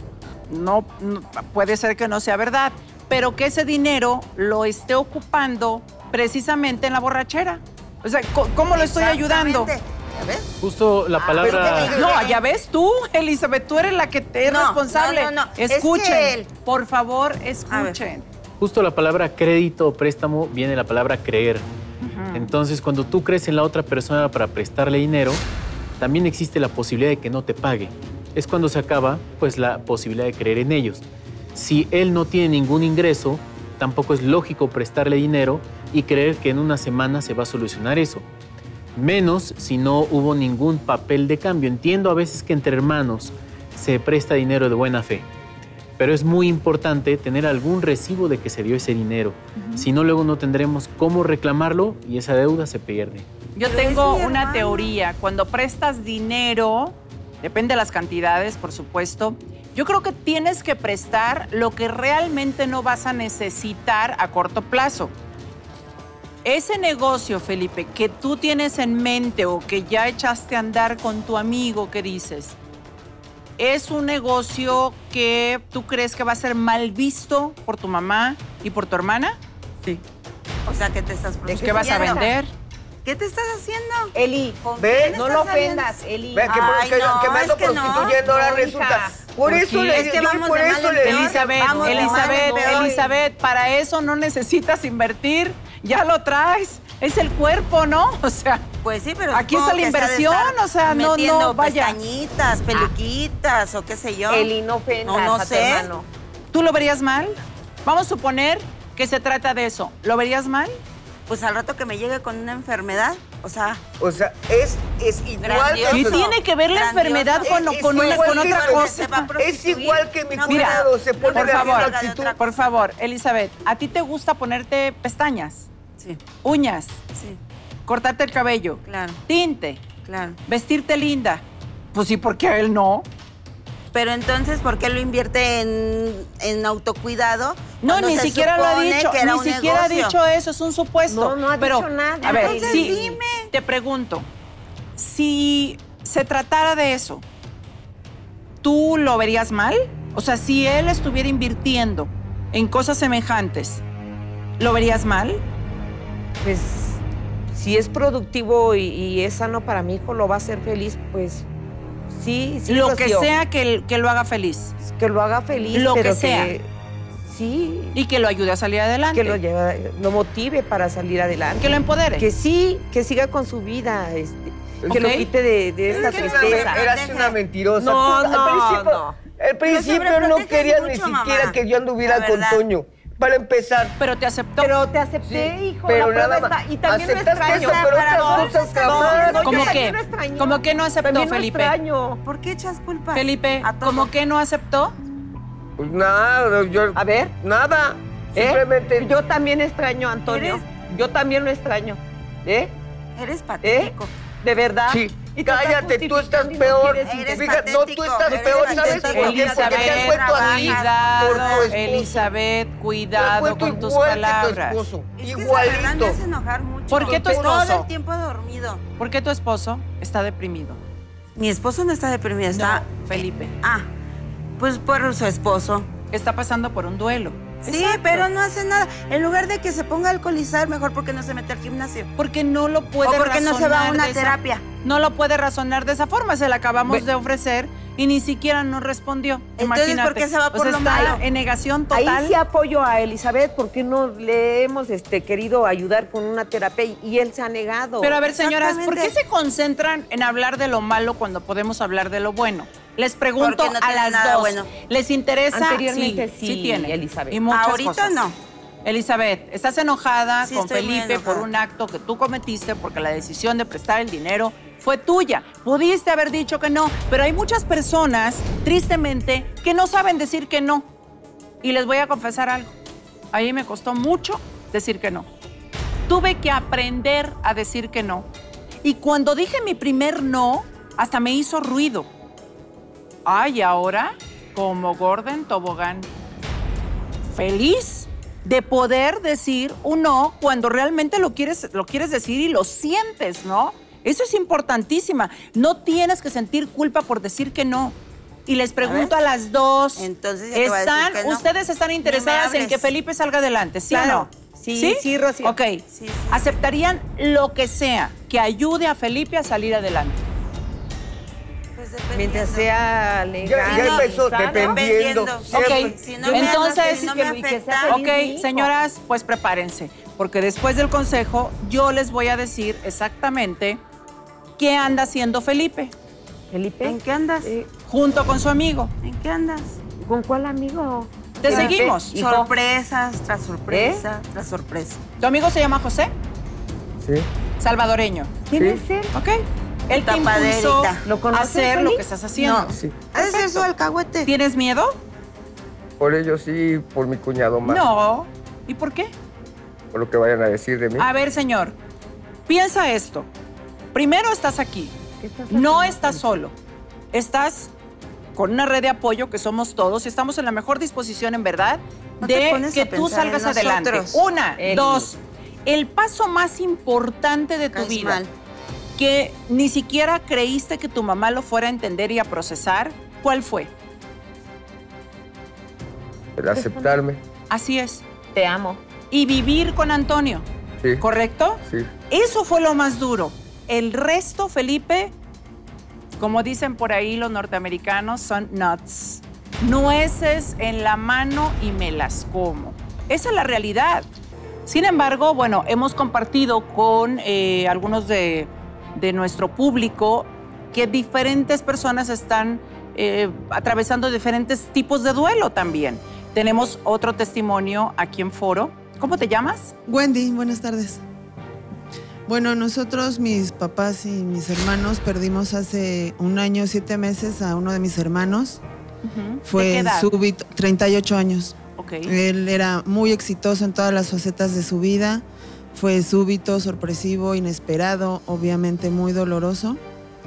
no, no- puede ser que no sea verdad, pero que ese dinero lo esté ocupando precisamente en la borrachera. O sea, ¿cómo- ¿cómo lo estoy ayudando? Exactamente. ¿Ya ves? Justo la Ah, palabra... pero- No, ya ves tú, Elizabeth, tú eres la que te es No, responsable. no, no, no. Es Escuchen, que él- por favor, escuchen. Justo la palabra crédito o préstamo viene de la palabra creer. Entonces, cuando tú crees en la otra persona para prestarle dinero, también existe la posibilidad de que no te pague. Es cuando se acaba, pues, la posibilidad de creer en ellos. Si él no tiene ningún ingreso, tampoco es lógico prestarle dinero y creer que en una semana se va a solucionar eso. Menos si no hubo ningún papel de cambio. Entiendo a veces que entre hermanos se presta dinero de buena fe, pero es muy importante tener algún recibo de que se dio ese dinero. Si no, luego no tendremos cómo reclamarlo y esa deuda se pierde. Yo Pero tengo es mi una hermano. teoría. Cuando prestas dinero, depende de las cantidades, por supuesto, yo creo que tienes que prestar lo que realmente no vas a necesitar a corto plazo. Ese negocio, Felipe, que tú tienes en mente o que ya echaste a andar con tu amigo, ¿qué dices? ¿Es un negocio que tú crees que va a ser mal visto por tu mamá y por tu hermana? Sí. O sea, que te estás Pues, ¿qué vas a protegiendo. vender? ¿Qué te estás haciendo? Eli, ¿Ve? no lo ofendas, Eli. Ve, que, Ay, que, no, que me ando es que no. prostituyendo, ahora No, resulta. hija. Por eso le Es que digo, vamos por de eso mal le en peor. Elizabeth, Vamos de mal en Elizabeth, peor. Elizabeth, para eso no necesitas invertir, ya lo traes, es el cuerpo, ¿no? O sea, Pues sí, pero aquí supongo está la que se ha de inversión, estar o sea, no, metiendo no, vaya. pestañitas, peluquitas o qué sé yo. Eli, no ofendas No, no a tu sé. hermano. ¿Tú lo verías mal? Vamos a suponer que se trata de eso. ¿Lo verías mal? Pues al rato que me llegue con una enfermedad, o sea... O sea, es, es igual Grandioso. ¿Qué que... tiene que ver la Grandioso. enfermedad con, Es- con, es una, igual con que otra se- cosa? se va a Es prostituir. igual que mi No, cuñado, se pone por de favor, la actitud. Por favor, Elizabeth, ¿a ti te gusta ponerte pestañas, Sí, uñas, sí, cortarte el cabello, claro, tinte, claro. vestirte linda? Pues sí, ¿por qué a él no? Pero entonces, ¿por qué lo invierte en, en autocuidado? No, cuando ni se siquiera lo ha supone dicho, que era ni un siquiera ha negocio? dicho eso, es un supuesto. No, no ha Pero, dicho nada. A ver, Entonces, sí, dime. te pregunto, si se tratara de eso, ¿tú lo verías mal? O sea, si él estuviera invirtiendo en cosas semejantes, ¿lo verías mal? Pues si es productivo y, y es sano para mi hijo, lo va a hacer feliz, pues sí, sí. Lo que Rocío. sea que, que lo haga feliz. Que lo haga feliz, Lo pero que sea. sí, Y que lo ayude a salir adelante. que lo, lleva, lo motive para salir adelante. Que lo empodere. Que sí, que siga con su vida, este, que lo Ok. quite de, de esta Es que no, tristeza. pero- Eras una mentirosa. No, Tú, no, al principio, no. Al principio no sobreproteges querías ni mucho, siquiera mamá. que yo anduviera La con verdad. Toño. Para empezar. Pero te aceptó. Pero te acepté, Sí, hijo, pero la prueba nada más. está. Y también lo Aceptaste extraño. eso, pero Para otras vos, cosas estás jamás. diciendo ¿Cómo yo qué? también lo extraño. ¿Cómo que no aceptó, También lo Felipe? extraño. ¿Por qué echas culpa? Felipe, A todo. ¿cómo que no aceptó? Pues nada, yo. A ver, Nada. ¿eh? Simplemente. Yo también extraño a Antonio. ¿Eres? Yo también lo extraño. ¿Eh? Eres patético. De verdad. Sí. Y te estás Cállate, tú estás justificando y no peor. quieres Eres Fíjate, no, tú patético, estás eres peor, ¿sabes patético. por qué? Porque te has Elizabeth, vuelto así. cuidado, por tu esposo. Elizabeth, Te has cuidado vuelto con tus igual que palabras. tu esposo. Es que la verdad me Igualito. hace enojar mucho. ¿Por qué tu Todo esposo? el tiempo dormido. ¿Por qué tu esposo está deprimido? Mi esposo no está deprimido, está... No, Felipe. Ah, pues por su esposo. Está pasando por un duelo. Sí, Exacto. pero no hace nada. En lugar de que se ponga a alcoholizar, mejor porque no se mete al gimnasio. Porque no lo puede O porque no se va a razonar una de esa- terapia. No lo puede razonar de esa forma. Se la acabamos Ve- de ofrecer y ni siquiera nos respondió. Entonces, Imagínate. ¿por qué se va por O sea, lo está malo? en negación total. Ahí sí apoyo a Elizabeth porque no le hemos este, querido ayudar con una terapia y, y él se ha negado. Pero a ver, señoras, ¿por qué Exactamente. se concentran en hablar de lo malo cuando podemos hablar de lo bueno? Les pregunto Porque no a tiene las nada dos. bueno. ¿Les interesa? Anteriormente sí, tiene. Elizabeth. Y muchas Ahorita cosas. no. Elizabeth, ¿estás enojada Sí, con estoy muy Felipe enojada. por un acto que tú cometiste porque la decisión de prestar el dinero fue tuya? Pudiste haber dicho que no, pero hay muchas personas, tristemente, que no saben decir que no. Y les voy a confesar algo. A mí me costó mucho decir que no. Tuve que aprender a decir que no. Y cuando dije mi primer no, hasta me hizo ruido. Ay, ahora, como Gordon Tobogán, feliz de poder decir un no cuando realmente lo quieres, lo quieres decir y lo sientes, ¿no? Eso es importantísima. No tienes que sentir culpa por decir que no. Y les pregunto a, las dos, Entonces ya te voy a decir ¿están, que no. ustedes están interesadas en hables. que Felipe salga adelante, ¿sí Claro. o no? Sí, sí, Rocío. Ok. Sí, sí. ¿Aceptarían lo que sea que ayude a Felipe a salir adelante? Pues dependiendo. Mientras sea legal. Ya, ya no, empezó sano. dependiendo. Dependiendo. Siempre. Ok. Si no me Entonces, hace- si no me que- que sea afecta, feliz. Ok, mi hijo. señoras, pues prepárense, porque después del consejo yo les voy a decir exactamente qué anda haciendo Felipe, Felipe. ¿en qué andas? Eh, junto con su amigo. ¿En qué andas? ¿Con cuál amigo? Te Felipe, seguimos. hijo. Sorpresas tras sorpresa tras sorpresa. ¿Tu amigo se llama José? Sí. Salvadoreño. ¿Quién Sí. es él? Ok. Él te impulsó Tapaderita. ¿Lo a conoces, hacer lo Feli? que estás haciendo. No. Sí. ¿Ha de ser su alcahuete? ¿Tienes miedo? Por ello sí, por mi cuñado más. No. ¿Y por qué? Por lo que vayan a decir de mí. A ver, señor, piensa esto. Primero estás aquí. ¿Qué estás No haciendo? estás solo. Estás con una red de apoyo que somos todos y estamos en la mejor disposición, en verdad, No te de pones que a tú pensar en salgas adelante. nosotros. Una, Eli. dos. El paso más importante de tu Caes vida, mal. que ni siquiera creíste que tu mamá lo fuera a entender y a procesar, ¿cuál fue? El aceptarme. Así es. Te amo. Y vivir con Antonio. Sí. ¿Correcto? Sí. Eso fue lo más duro. El resto, Felipe, como dicen por ahí los norteamericanos, son nuts. Nueces en la mano y me las como. Esa es la realidad. Sin embargo, bueno, hemos compartido con eh, algunos de, de nuestro público que diferentes personas están eh, atravesando diferentes tipos de duelo también. Tenemos otro testimonio aquí en Foro. ¿Cómo te llamas? Wendy, buenas tardes. Bueno, nosotros, mis papás y mis hermanos, perdimos hace un año, siete meses a uno de mis hermanos. Uh-huh. Fue ¿De qué edad? súbito, treinta y ocho años. Okay. Él era muy exitoso en todas las facetas de su vida. Fue súbito, sorpresivo, inesperado, obviamente muy doloroso.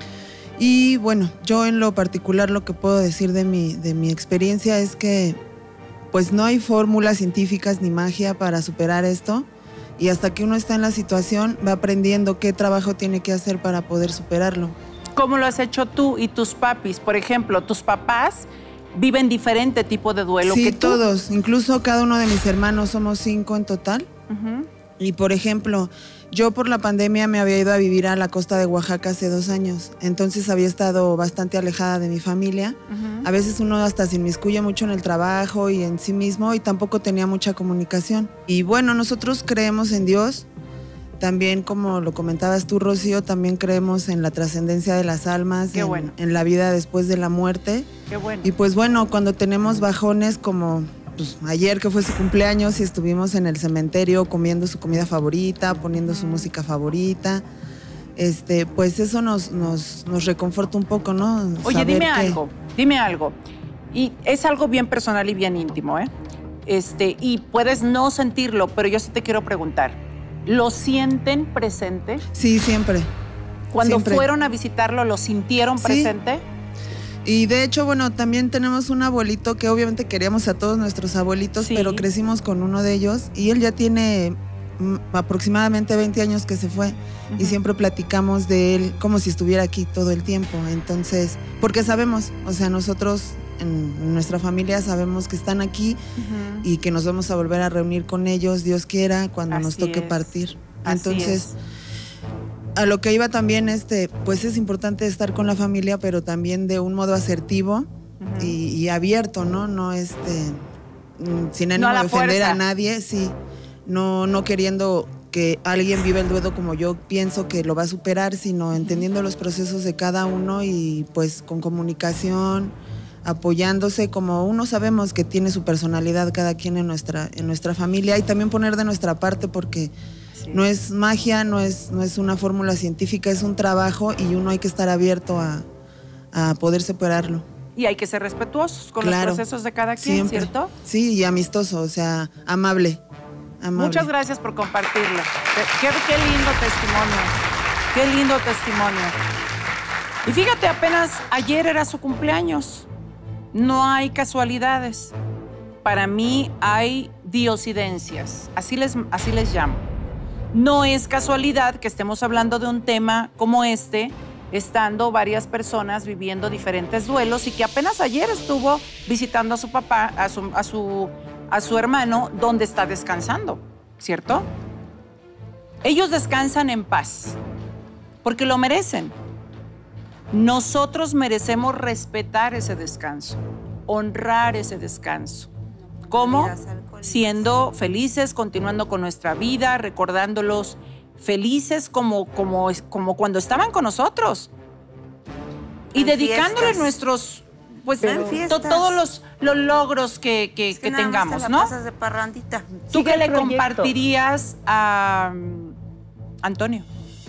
Y bueno, yo en lo particular lo que puedo decir de mi, de mi experiencia es que pues no hay fórmulas científicas ni magia para superar esto. Y hasta que uno está en la situación, va aprendiendo qué trabajo tiene que hacer para poder superarlo. ¿Cómo lo has hecho tú y tus papis? Por ejemplo, tus papás viven diferente tipo de duelo sí, que tú. Todos. Incluso cada uno de mis hermanos, somos cinco en total. Uh-huh. Y por ejemplo, yo por la pandemia me había ido a vivir a la costa de Oaxaca hace dos años. Entonces había estado bastante alejada de mi familia. Uh-huh. A veces uno hasta se inmiscuye mucho en el trabajo y en sí mismo y tampoco tenía mucha comunicación. Y bueno, nosotros creemos en Dios. También, como lo comentabas tú, Rocío, también creemos en la trascendencia de las almas, Qué en, bueno. en la vida después de la muerte. Qué bueno. Y pues bueno, cuando tenemos bajones como pues, ayer que fue su cumpleaños y estuvimos en el cementerio comiendo su comida favorita, poniendo su música favorita, este, pues eso nos, nos, nos reconforta un poco, ¿no? Oye, Saber dime que... algo, dime algo. Y es algo bien personal y bien íntimo, ¿eh? Este, y puedes no sentirlo, pero yo sí te quiero preguntar. ¿Lo sienten presente? Sí, siempre. Cuando siempre. fueron a visitarlo, ¿lo sintieron Sí. presente? Y de hecho, bueno, también tenemos un abuelito que obviamente queríamos a todos nuestros abuelitos, Sí. pero crecimos con uno de ellos y él ya tiene mm, aproximadamente veinte años que se fue. Uh-huh. Y siempre platicamos de él como si estuviera aquí todo el tiempo. Entonces, porque sabemos, o sea, nosotros en nuestra familia sabemos que están aquí uh-huh. y que nos vamos a volver a reunir con ellos, Dios quiera, cuando Así nos toque es. partir. Así Entonces, es. a lo que iba también, este, pues es importante estar con la familia, pero también de un modo asertivo uh-huh. y, y abierto, ¿no? No este, sin ánimo no de ofender fuerza. a nadie, sí, no, no queriendo que alguien viva el duelo como yo pienso que lo va a superar, sino entendiendo los procesos de cada uno y pues con comunicación, apoyándose, como uno sabemos que tiene su personalidad cada quien en nuestra, en nuestra familia, y también poner de nuestra parte porque sí. no es magia, no es, no es una fórmula científica, es un trabajo y uno hay que estar abierto a, a poder superarlo. Y hay que ser respetuosos con claro, los procesos de cada quien, siempre. ¿cierto? Sí, y amistoso, o sea, amable, amable. Muchas gracias por compartirlo. Qué, qué lindo testimonio, qué lindo testimonio. Y fíjate, apenas ayer era su cumpleaños. No hay casualidades. Para mí hay diosidencias, así les, así les llamo. No es casualidad que estemos hablando de un tema como este, estando varias personas viviendo diferentes duelos y que apenas ayer estuvo visitando a su papá, a su, a su, a su hermano, donde está descansando, ¿cierto? Ellos descansan en paz, porque lo merecen. Nosotros merecemos respetar ese descanso, honrar ese descanso. ¿Cómo? Siendo felices, continuando con nuestra vida, recordándolos felices como, como, como cuando estaban con nosotros. Y en dedicándole fiestas. nuestros, pues, Pero to, todos los, los logros que, que, es que que nada tengamos, más te la ¿no? pasas de parrandita. ¿Tú Sigue qué el le proyecto. compartirías a um, Antonio?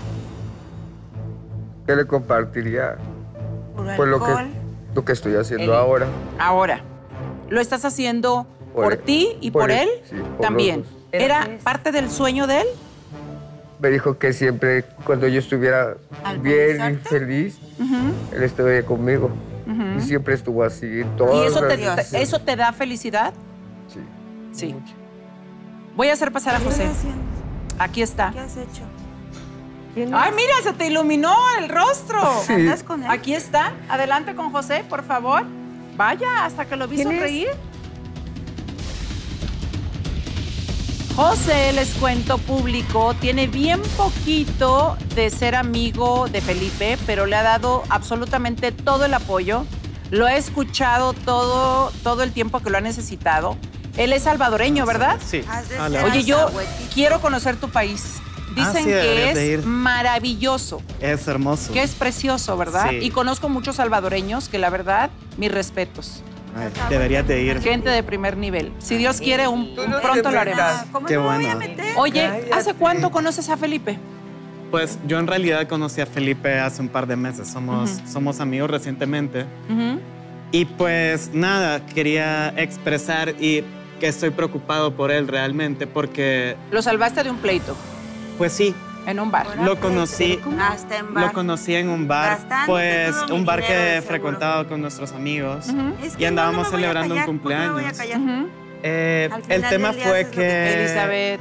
¿Qué le compartiría? Por Pues lo que, alcohol. lo que estoy haciendo El- ahora. Ahora, ¿lo estás haciendo por, Por él. ti y por, Por él? él, sí, por También. los dos. ¿Era parte del sueño de él? Me dijo que siempre, cuando yo estuviera ¿Al bien y movilizarte? feliz, Uh-huh, él estuviera conmigo. uh-huh. Y siempre estuvo así. ¿Y Todas eso te, las te- veces. eso te da felicidad? Sí. Sí. mucho. Voy a hacer pasar a ¿Qué José. estás haciendo? Aquí está. ¿Qué has hecho? ¡Ay, mira! Se te iluminó el rostro. Sí. ¿Andas con él? Aquí está. Adelante con José, por favor. Vaya, hasta que lo vi ¿Quién es? sonreír. José, les cuento, público, tiene bien poquito de ser amigo de Felipe, pero le ha dado absolutamente todo el apoyo. Lo he escuchado todo, todo el tiempo que lo ha necesitado. Él es salvadoreño, ¿verdad? Sí. Oye, yo quiero conocer tu país. Dicen Ah, sí, que deberías de es ir. maravilloso, Es hermoso. que es precioso, ¿verdad? Sí. Y conozco muchos salvadoreños que la verdad, mis respetos. Ay, deberías de ir. Gente de primer nivel. Si Dios quiere, un, un pronto lo haremos. Qué bueno. Oye, ¿hace cuánto conoces a Felipe? Pues yo en realidad conocí a Felipe hace un par de meses. Somos, Ujú. somos amigos recientemente. Ujú. Y pues nada, quería expresar y que estoy preocupado por él realmente porque, Lo salvaste de un pleito pues sí, en un bar. lo conocí, Hasta en bar. lo conocí en un bar, Gastándote pues todo mi un bar dinero, de que seguro. frecuentaba con nuestros amigos Ujú. Es que y andábamos no, no me voy a celebrando callar, un ¿por qué me voy a cumpleaños. callar? Ujú. Eh, Al el final tema del día fue haces lo que que Elizabeth.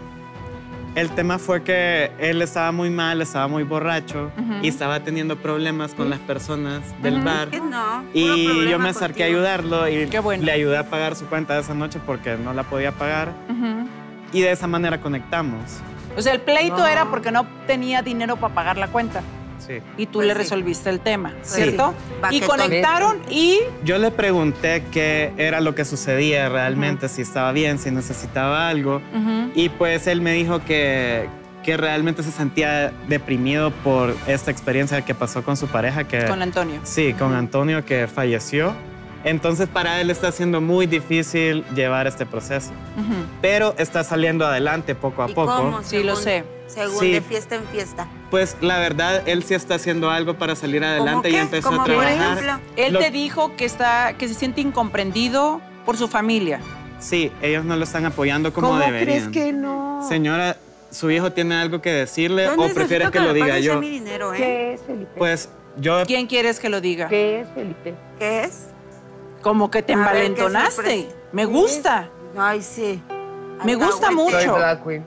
el tema fue que él estaba muy mal, estaba muy borracho Ujú. y estaba teniendo problemas con las personas del Ujú. bar. Que no, puro Y yo problema me acerqué a contigo. ayudarlo y Qué bueno. le ayudé a pagar su cuenta de esa noche porque no la podía pagar. Ujú. Y de esa manera conectamos. O sea, el pleito No. era porque no tenía dinero para pagar la cuenta. Sí. Y tú Pues le sí. resolviste el tema, Pues ¿cierto? sí. Y Baquetón. conectaron y... Yo le pregunté qué era lo que sucedía realmente, si estaba bien, si necesitaba algo. Ujú. Y pues él me dijo que, que realmente se sentía deprimido por esta experiencia que pasó con su pareja. Que, Con Antonio. Sí, con Antonio, que falleció. Entonces para él está siendo muy difícil llevar este proceso. Ujú. Pero está saliendo adelante poco a ¿Y poco. cómo? Sí, lo Según- sé. Según Sí. de fiesta en fiesta. Pues la verdad, él sí está haciendo algo para salir adelante y qué? empezó ¿Cómo a por trabajar. ejemplo? Él Lo- te dijo que, está, que se siente incomprendido por su familia. Sí, ellos no lo están apoyando como ¿Cómo deberían. crees que no? Señora, ¿su hijo tiene algo que decirle Yo o necesito prefiere que me lo diga pagues ya yo? mi dinero, ¿eh? ¿Qué es, Felipe? Pues yo, ¿Quién quieres que lo diga? ¿Qué es, Felipe? ¿Qué es? Como que te A ver, ¿qué envalentonaste. sorpresa? Me gusta. Ay, sí. Me gusta Alcahuete. Soy mucho. drag queen.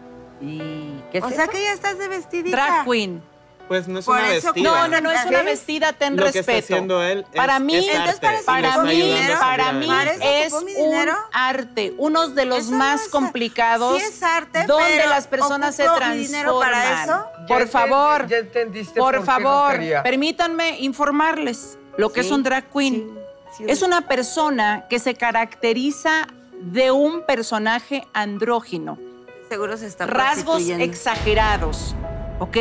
¿Y qué es O sea eso? que ya estás de vestidita. Drag queen. pues no es Por una eso- vestida. No, no, no es una ¿Qué? vestida, ten Lo que está respeto. haciendo él es- para mí, es Entonces, arte, para y eso le para está mí, ayudando a salir para mí ¿Para adelante. eso es ocupó mi un dinero? arte, uno de los Eso no más es- complicados, sí es arte, donde pero las personas se ¿ocupó mi transforman. dinero para eso? Por Ya favor, enten- ya entendiste por por qué no favor, quería. permítanme informarles lo que Sí, es un drag queen. sí, sí, es una persona que se caracteriza de un personaje andrógino. Seguro se está Rasgos prostituyendo. exagerados, ¿ok?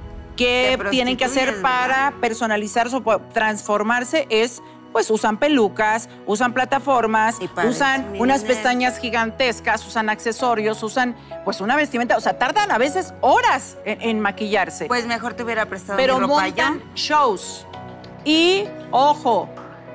Que Te tienen que hacer prostituyes, para ¿verdad? personalizarse o transformarse es, pues usan pelucas, usan plataformas, Y para usan eso, mi unas dinero. pestañas gigantescas, usan accesorios, usan pues una vestimenta, o sea, tardan a veces horas en, en maquillarse, Pues mejor te hubiera prestado pero mi ropa montan yo. shows. Y, ojo,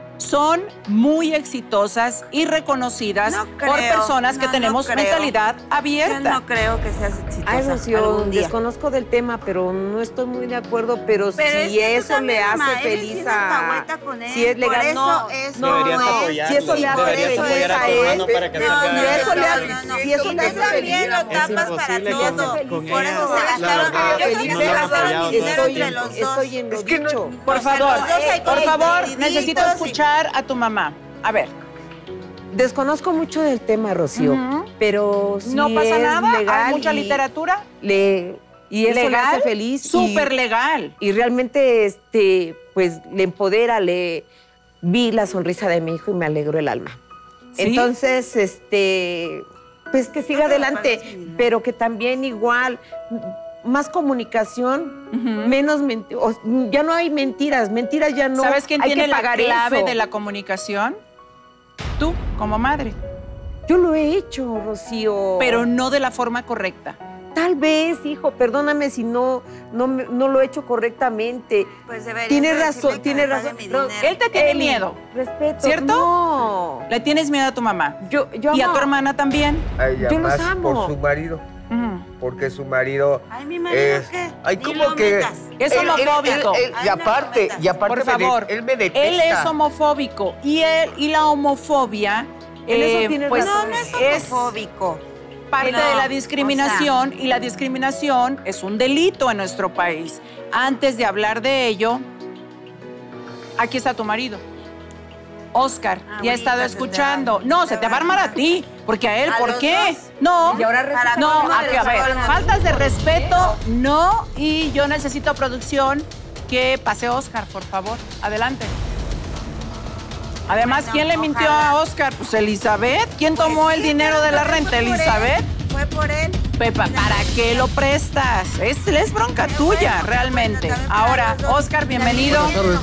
son muy exitosas y reconocidas No por creo, personas no, que no tenemos creo. mentalidad Yo abierta. no creo que seas exitosa Ay, Rocío, algún día. desconozco del tema, pero no estoy muy de acuerdo, pero, Pero es si que tú eso también, le hace mamá, eres feliz bien a... alcahueta con él, Si es legal, por eso no, es- no, Deberías no, apoyarlo. si eso le hace Deberías feliz apoyar a a tu él, hermano para que No, salga no, si adelante. eso le no, hace, no, no. si eso Y le tú hace también feliz, lo Es tapas para imposible todo. con, con Por ella. eso se gastaron, La verdad, ellos no sí lo se han gastaron apoyado dinero todo el entre tiempo. los dos. estoy en lo Es que no- dicho. Por O sea, favor, los dos hay por cosas favor, divididos necesito y- escuchar a tu mamá. A ver, Desconozco mucho del tema, Rocío, Ujú. pero si no pasa es nada, legal hay mucha y literatura. le- y eso le ¿Legal? hace feliz. y- Súper legal. Y realmente, este, pues, le empodera, le vi la sonrisa de mi hijo y me alegró el alma. ¿Sí? Entonces, este, pues que siga No te lo adelante, pagues, mi vida. pero que también igual, más comunicación, Ujú. menos mentiras. Ya no hay mentiras, mentiras ya no. ¿Sabes quién hay tiene que la pagar clave eso. de la comunicación? Tú, como madre. Yo lo he hecho, Rocío. Pero no de la forma correcta. Tal vez, hijo, perdóname si no, no, me- no lo he hecho correctamente. Pues deberías Tienes de razón, decirle que tienes me pague razón. mi No, dinero. Él te tiene Eli, miedo, Respeto. ¿cierto? No. Le tienes miedo a tu mamá. Yo, yo Y a amo- tu hermana también. A ella Yo los más amo. por su marido, Ujú. porque su marido Ay, mi marido, es... ¿qué? Ay, Ni como lo que... metas. Es él- él- homofóbico. él- él- Ay, y no lo aparte, metas. y aparte Por me de- favor. él me detesta. Él es homofóbico. Y él y la homofobia En eso eh, tienes pues, razón. No, no es es homofóbico. parte No, de la o discriminación y la discriminación es un delito en nuestro país. Antes de hablar de ello, aquí está tu marido. Oscar, ya Ahorita ha estado se te escuchando. va- No, se se te va va a a armar a armar. ti, Porque a él, ¿A ¿por los qué? dos? No, Y ahora resulta que no, uno a, de que, los a ver, dos- faltas de respeto, no, y yo necesito producción que pase Oscar, por favor. Adelante. Además, Bueno, ¿quién le mintió ojalá. a Oscar? Pues Elizabeth. ¿Quién Pues tomó sí, el dinero pero de la fue renta? por él. Elizabeth. Fue por él. Pepa, ¿para qué lo prestas? Es, es bronca tuya, realmente. Ahora, Oscar, bienvenido.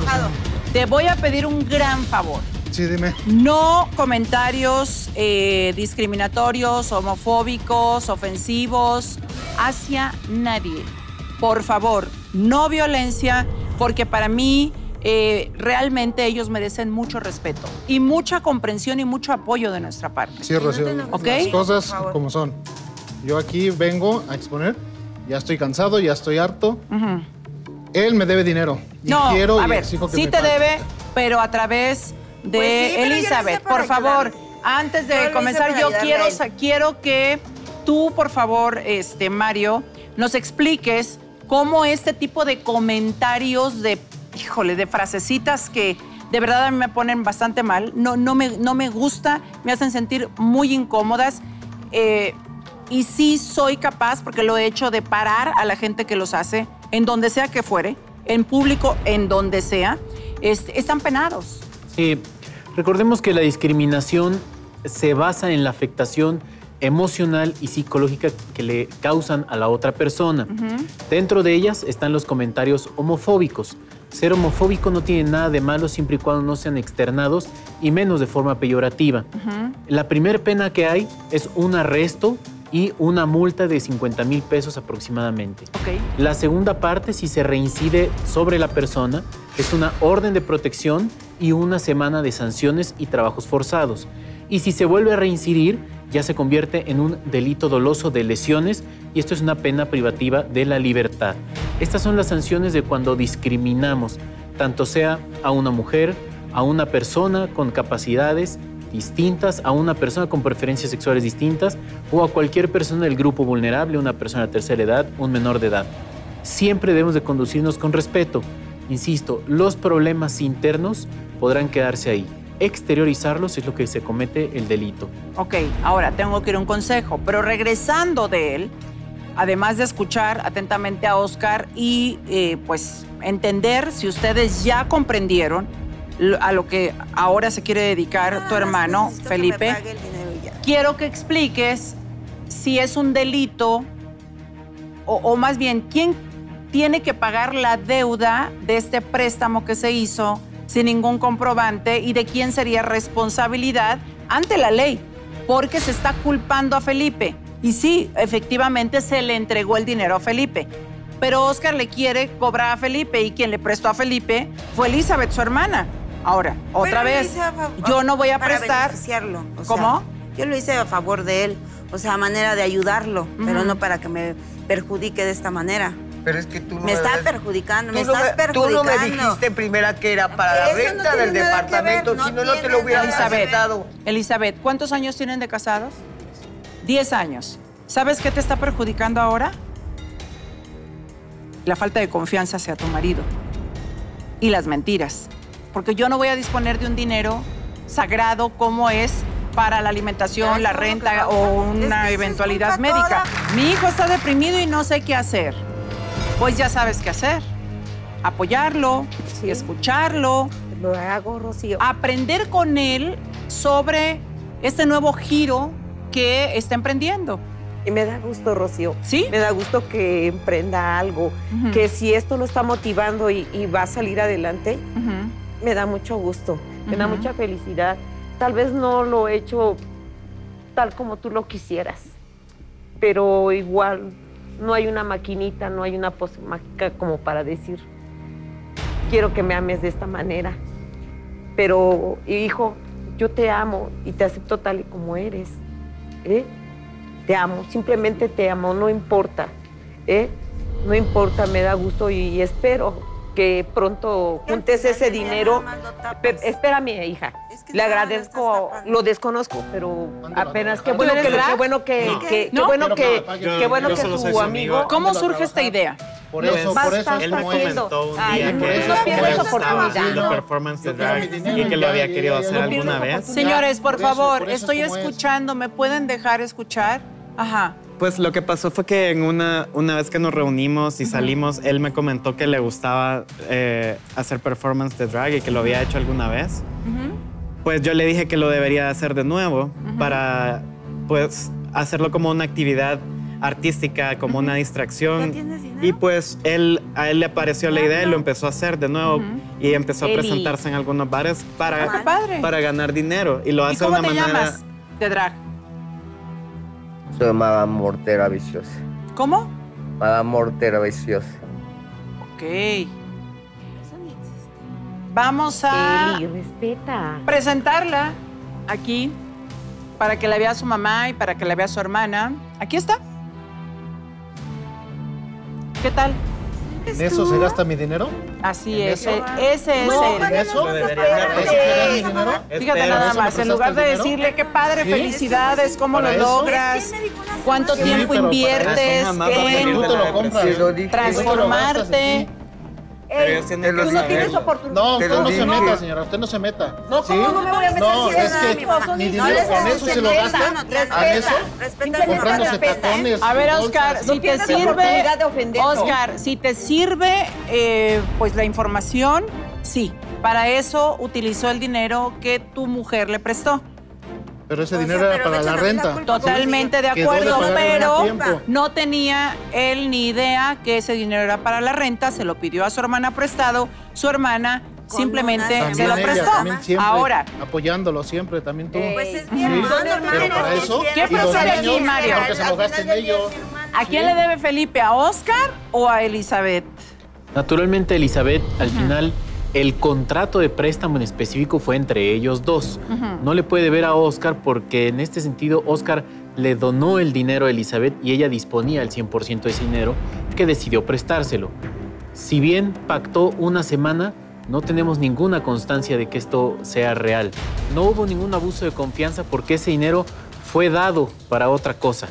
Te voy a pedir un gran favor. Sí, dime. No comentarios eh, discriminatorios, homofóbicos, ofensivos hacia nadie. Por favor, no violencia, porque para mí eh, realmente ellos merecen mucho respeto y mucha comprensión y mucho apoyo de nuestra parte. Sí, Rocío, ¿Ok? las cosas como son. Yo aquí vengo a exponer, ya estoy cansado, ya estoy harto. Ujú. Él me debe dinero. Y No, quiero a y ver, exijo que sí me te pague. debe, pero a través de Pues sí, pero yo lo Elizabeth. hice para Por favor, ayudarle. antes Yo de lo hice comenzar, para yo ayudarle quiero, a él. sa- quiero que tú, por favor, este, Mario, nos expliques cómo este tipo de comentarios de, híjole, de frasecitas que de verdad a mí me ponen bastante mal, no, no, me, no me gusta, me hacen sentir muy incómodas. eh, y sí soy capaz, porque lo he hecho, de parar a la gente que los hace, en donde sea que fuere, en público, en donde sea, es- están penados. Sí, recordemos que la discriminación se basa en la afectación emocional y psicológica que le causan a la otra persona. Dentro de ellas están los comentarios homofóbicos. Ser homofóbico no tiene nada de malo siempre y cuando no sean externados y menos de forma peyorativa. La primera pena que hay es un arresto y una multa de cincuenta mil pesos aproximadamente. Ok. La segunda parte, si se reincide sobre la persona, es una orden de protección y una semana de sanciones y trabajos forzados. Y si se vuelve a reincidir, ya se convierte en un delito doloso de lesiones y esto es una pena privativa de la libertad. Estas son las sanciones de cuando discriminamos, tanto sea a una mujer, a una persona con capacidades distintas, a una persona con preferencias sexuales distintas o a cualquier persona del grupo vulnerable, una persona de tercera edad, un menor de edad. Siempre debemos de conducirnos con respeto. Insisto, los problemas internos podrán quedarse ahí. Exteriorizarlos es lo que se comete el delito. Ok, ahora tengo que ir a un consejo, pero regresando de él, además de escuchar atentamente a Oscar y eh, pues entender si ustedes ya comprendieron lo- a lo que ahora se quiere dedicar tu hermano Felipe, quiero que expliques si es un delito o, o más bien, ¿quién tiene que pagar la deuda de este préstamo que se hizo sin ningún comprobante y de quién sería responsabilidad ante la ley? Porque se está culpando a Felipe. Y sí, efectivamente se le entregó el dinero a Felipe. Pero Oscar le quiere cobrar a Felipe y quien le prestó a Felipe fue Elizabeth, su hermana. Ahora, otra Pero lo vez, hice a favor- yo no voy a para prestar. beneficiarlo, o sea, ¿Cómo? yo lo hice a favor de él, o sea, a manera de ayudarlo, pero Ujú. no para que me perjudique de esta manera. Pero es que tú no Me está debes- perjudicando, me Tú no, estás me, tú no perjudicando. me dijiste primera que era para la Eso no renta tiene del nada que departamento, ver, no si no, no te tiene lo hubiera nada que ver. aceptado. Elizabeth, ¿cuántos años tienen de casados? Diez años. ¿Sabes qué te está perjudicando ahora? La falta de confianza hacia tu marido y las mentiras. Porque yo no voy a disponer de un dinero sagrado como es para la alimentación, la renta o una eventualidad médica. Mi hijo está deprimido y no sé qué hacer. Pues ya sabes qué hacer. Apoyarlo, escucharlo. Lo hago, Rocío. Aprender con él sobre este nuevo giro que está emprendiendo. Y me da gusto, Rocío. ¿Sí? Me da gusto que emprenda algo, Ujú. que si esto lo está motivando y, y va a salir adelante, me da mucho gusto, me da Ujú. mucha felicidad. Tal vez no lo he hecho tal como tú lo quisieras, pero igual no hay una maquinita, no hay una pose mágica como para decir, quiero que me ames de esta manera. Pero, hijo, yo te amo y te acepto tal y como eres. ¿eh? Te amo, simplemente te amo, no importa. ¿eh? No importa, me da gusto y, y espero que pronto juntes ese dinero. Pe- espérame, hija. Le agradezco, lo desconozco, pero apenas qué bueno ¿Tú que, eres qué drag? bueno que, No. que, qué ¿No? bueno que, Yo- qué bueno yo que solo soy su su amigo. amigo. ¿Cómo surge esta idea? Por eso, por eso. Él me comentó un día Ay, que no él pierdes estaba oportunidad. haciendo performance de drag y que lo había querido hacer alguna vez. Señores, por Por eso, favor, por eso estoy como es. escuchando. ¿Me pueden dejar escuchar? Ajá. Pues lo que pasó fue que en una, una vez que nos reunimos y salimos, él me comentó que le gustaba eh, hacer performance de drag y que lo había hecho alguna vez. Pues yo le dije que lo debería hacer de nuevo para pues hacerlo como una actividad artística, como una distracción. Y pues él, a él le pareció la idea y lo empezó a hacer de nuevo y empezó a Eli. presentarse en algunos bares para, Ah, qué padre. para ganar dinero. Y lo ¿Y hace de cómo una te manera... llamas de drag? Soy Madame Mortera Viciosa. ¿Cómo? Madame Mortera Viciosa. Ok. Vamos a Eli, respeta. presentarla aquí para que la vea su mamá y para que la vea su hermana. Aquí está. ¿Qué tal? ¿En eso se gasta mi dinero? Así ¿En es. eso? e- Ese es No, el. ¿en eso? Lo debería ¿Para eso me das mi dinero? Fíjate Espera, nada ¿eso me más, en prestaste lugar de el dinero? decirle qué padre, ¿Sí? felicidades, cómo lo ¿Para eso? logras, cuánto Sí, tiempo pero para inviertes eso jamás va a salir en Tú te lo compras. Sí, lo dije. transformarte. Pero ellos tienen Te lo que dije. saber. No, Te usted lo no se dije. meta, señora, usted no se meta. No, ¿Sí? ¿cómo no me voy a meter No, si es es nada, que mi mamá? mi No dinero les con des eso se lo respeta, gasta. respeta. ¿A eso? Respeta a mi mamá. Comprándose Respeta, ¿eh? tacones. A ver, bolsas. Oscar, si te pierdas la sirve, oportunidad de ofenderlo. Oscar, si te sirve, eh, pues la información, sí. Para eso utilizó el dinero que tu mujer le prestó. Pero ese O sea, dinero era pero para me la echan a mí la renta. culpa. Totalmente de Quedó de acuerdo, pagar en pero tiempo. no tenía él ni idea que ese dinero era para la renta, se lo pidió a su hermana prestado, su hermana Con simplemente una- se lo También ella, prestó. también siempre Ahora, apoyándolo siempre, también tú. Pues es mi Sí, hermano, pero hermano, para es eso, que ¿Qué y los procede aquí, niños, Mario? porque se lo Al gasten final del día ellos. es mi hermano. ¿a quién le debe Felipe? ¿A Oscar o a Elizabeth? Naturalmente, Elizabeth, al final, el contrato de préstamo en específico fue entre ellos dos. No le puede ver a Oscar porque en este sentido Oscar le donó el dinero a Elizabeth y ella disponía al cien por ciento de ese dinero que decidió prestárselo. Si bien pactó una semana, no tenemos ninguna constancia de que esto sea real. No hubo ningún abuso de confianza porque ese dinero fue dado para otra cosa.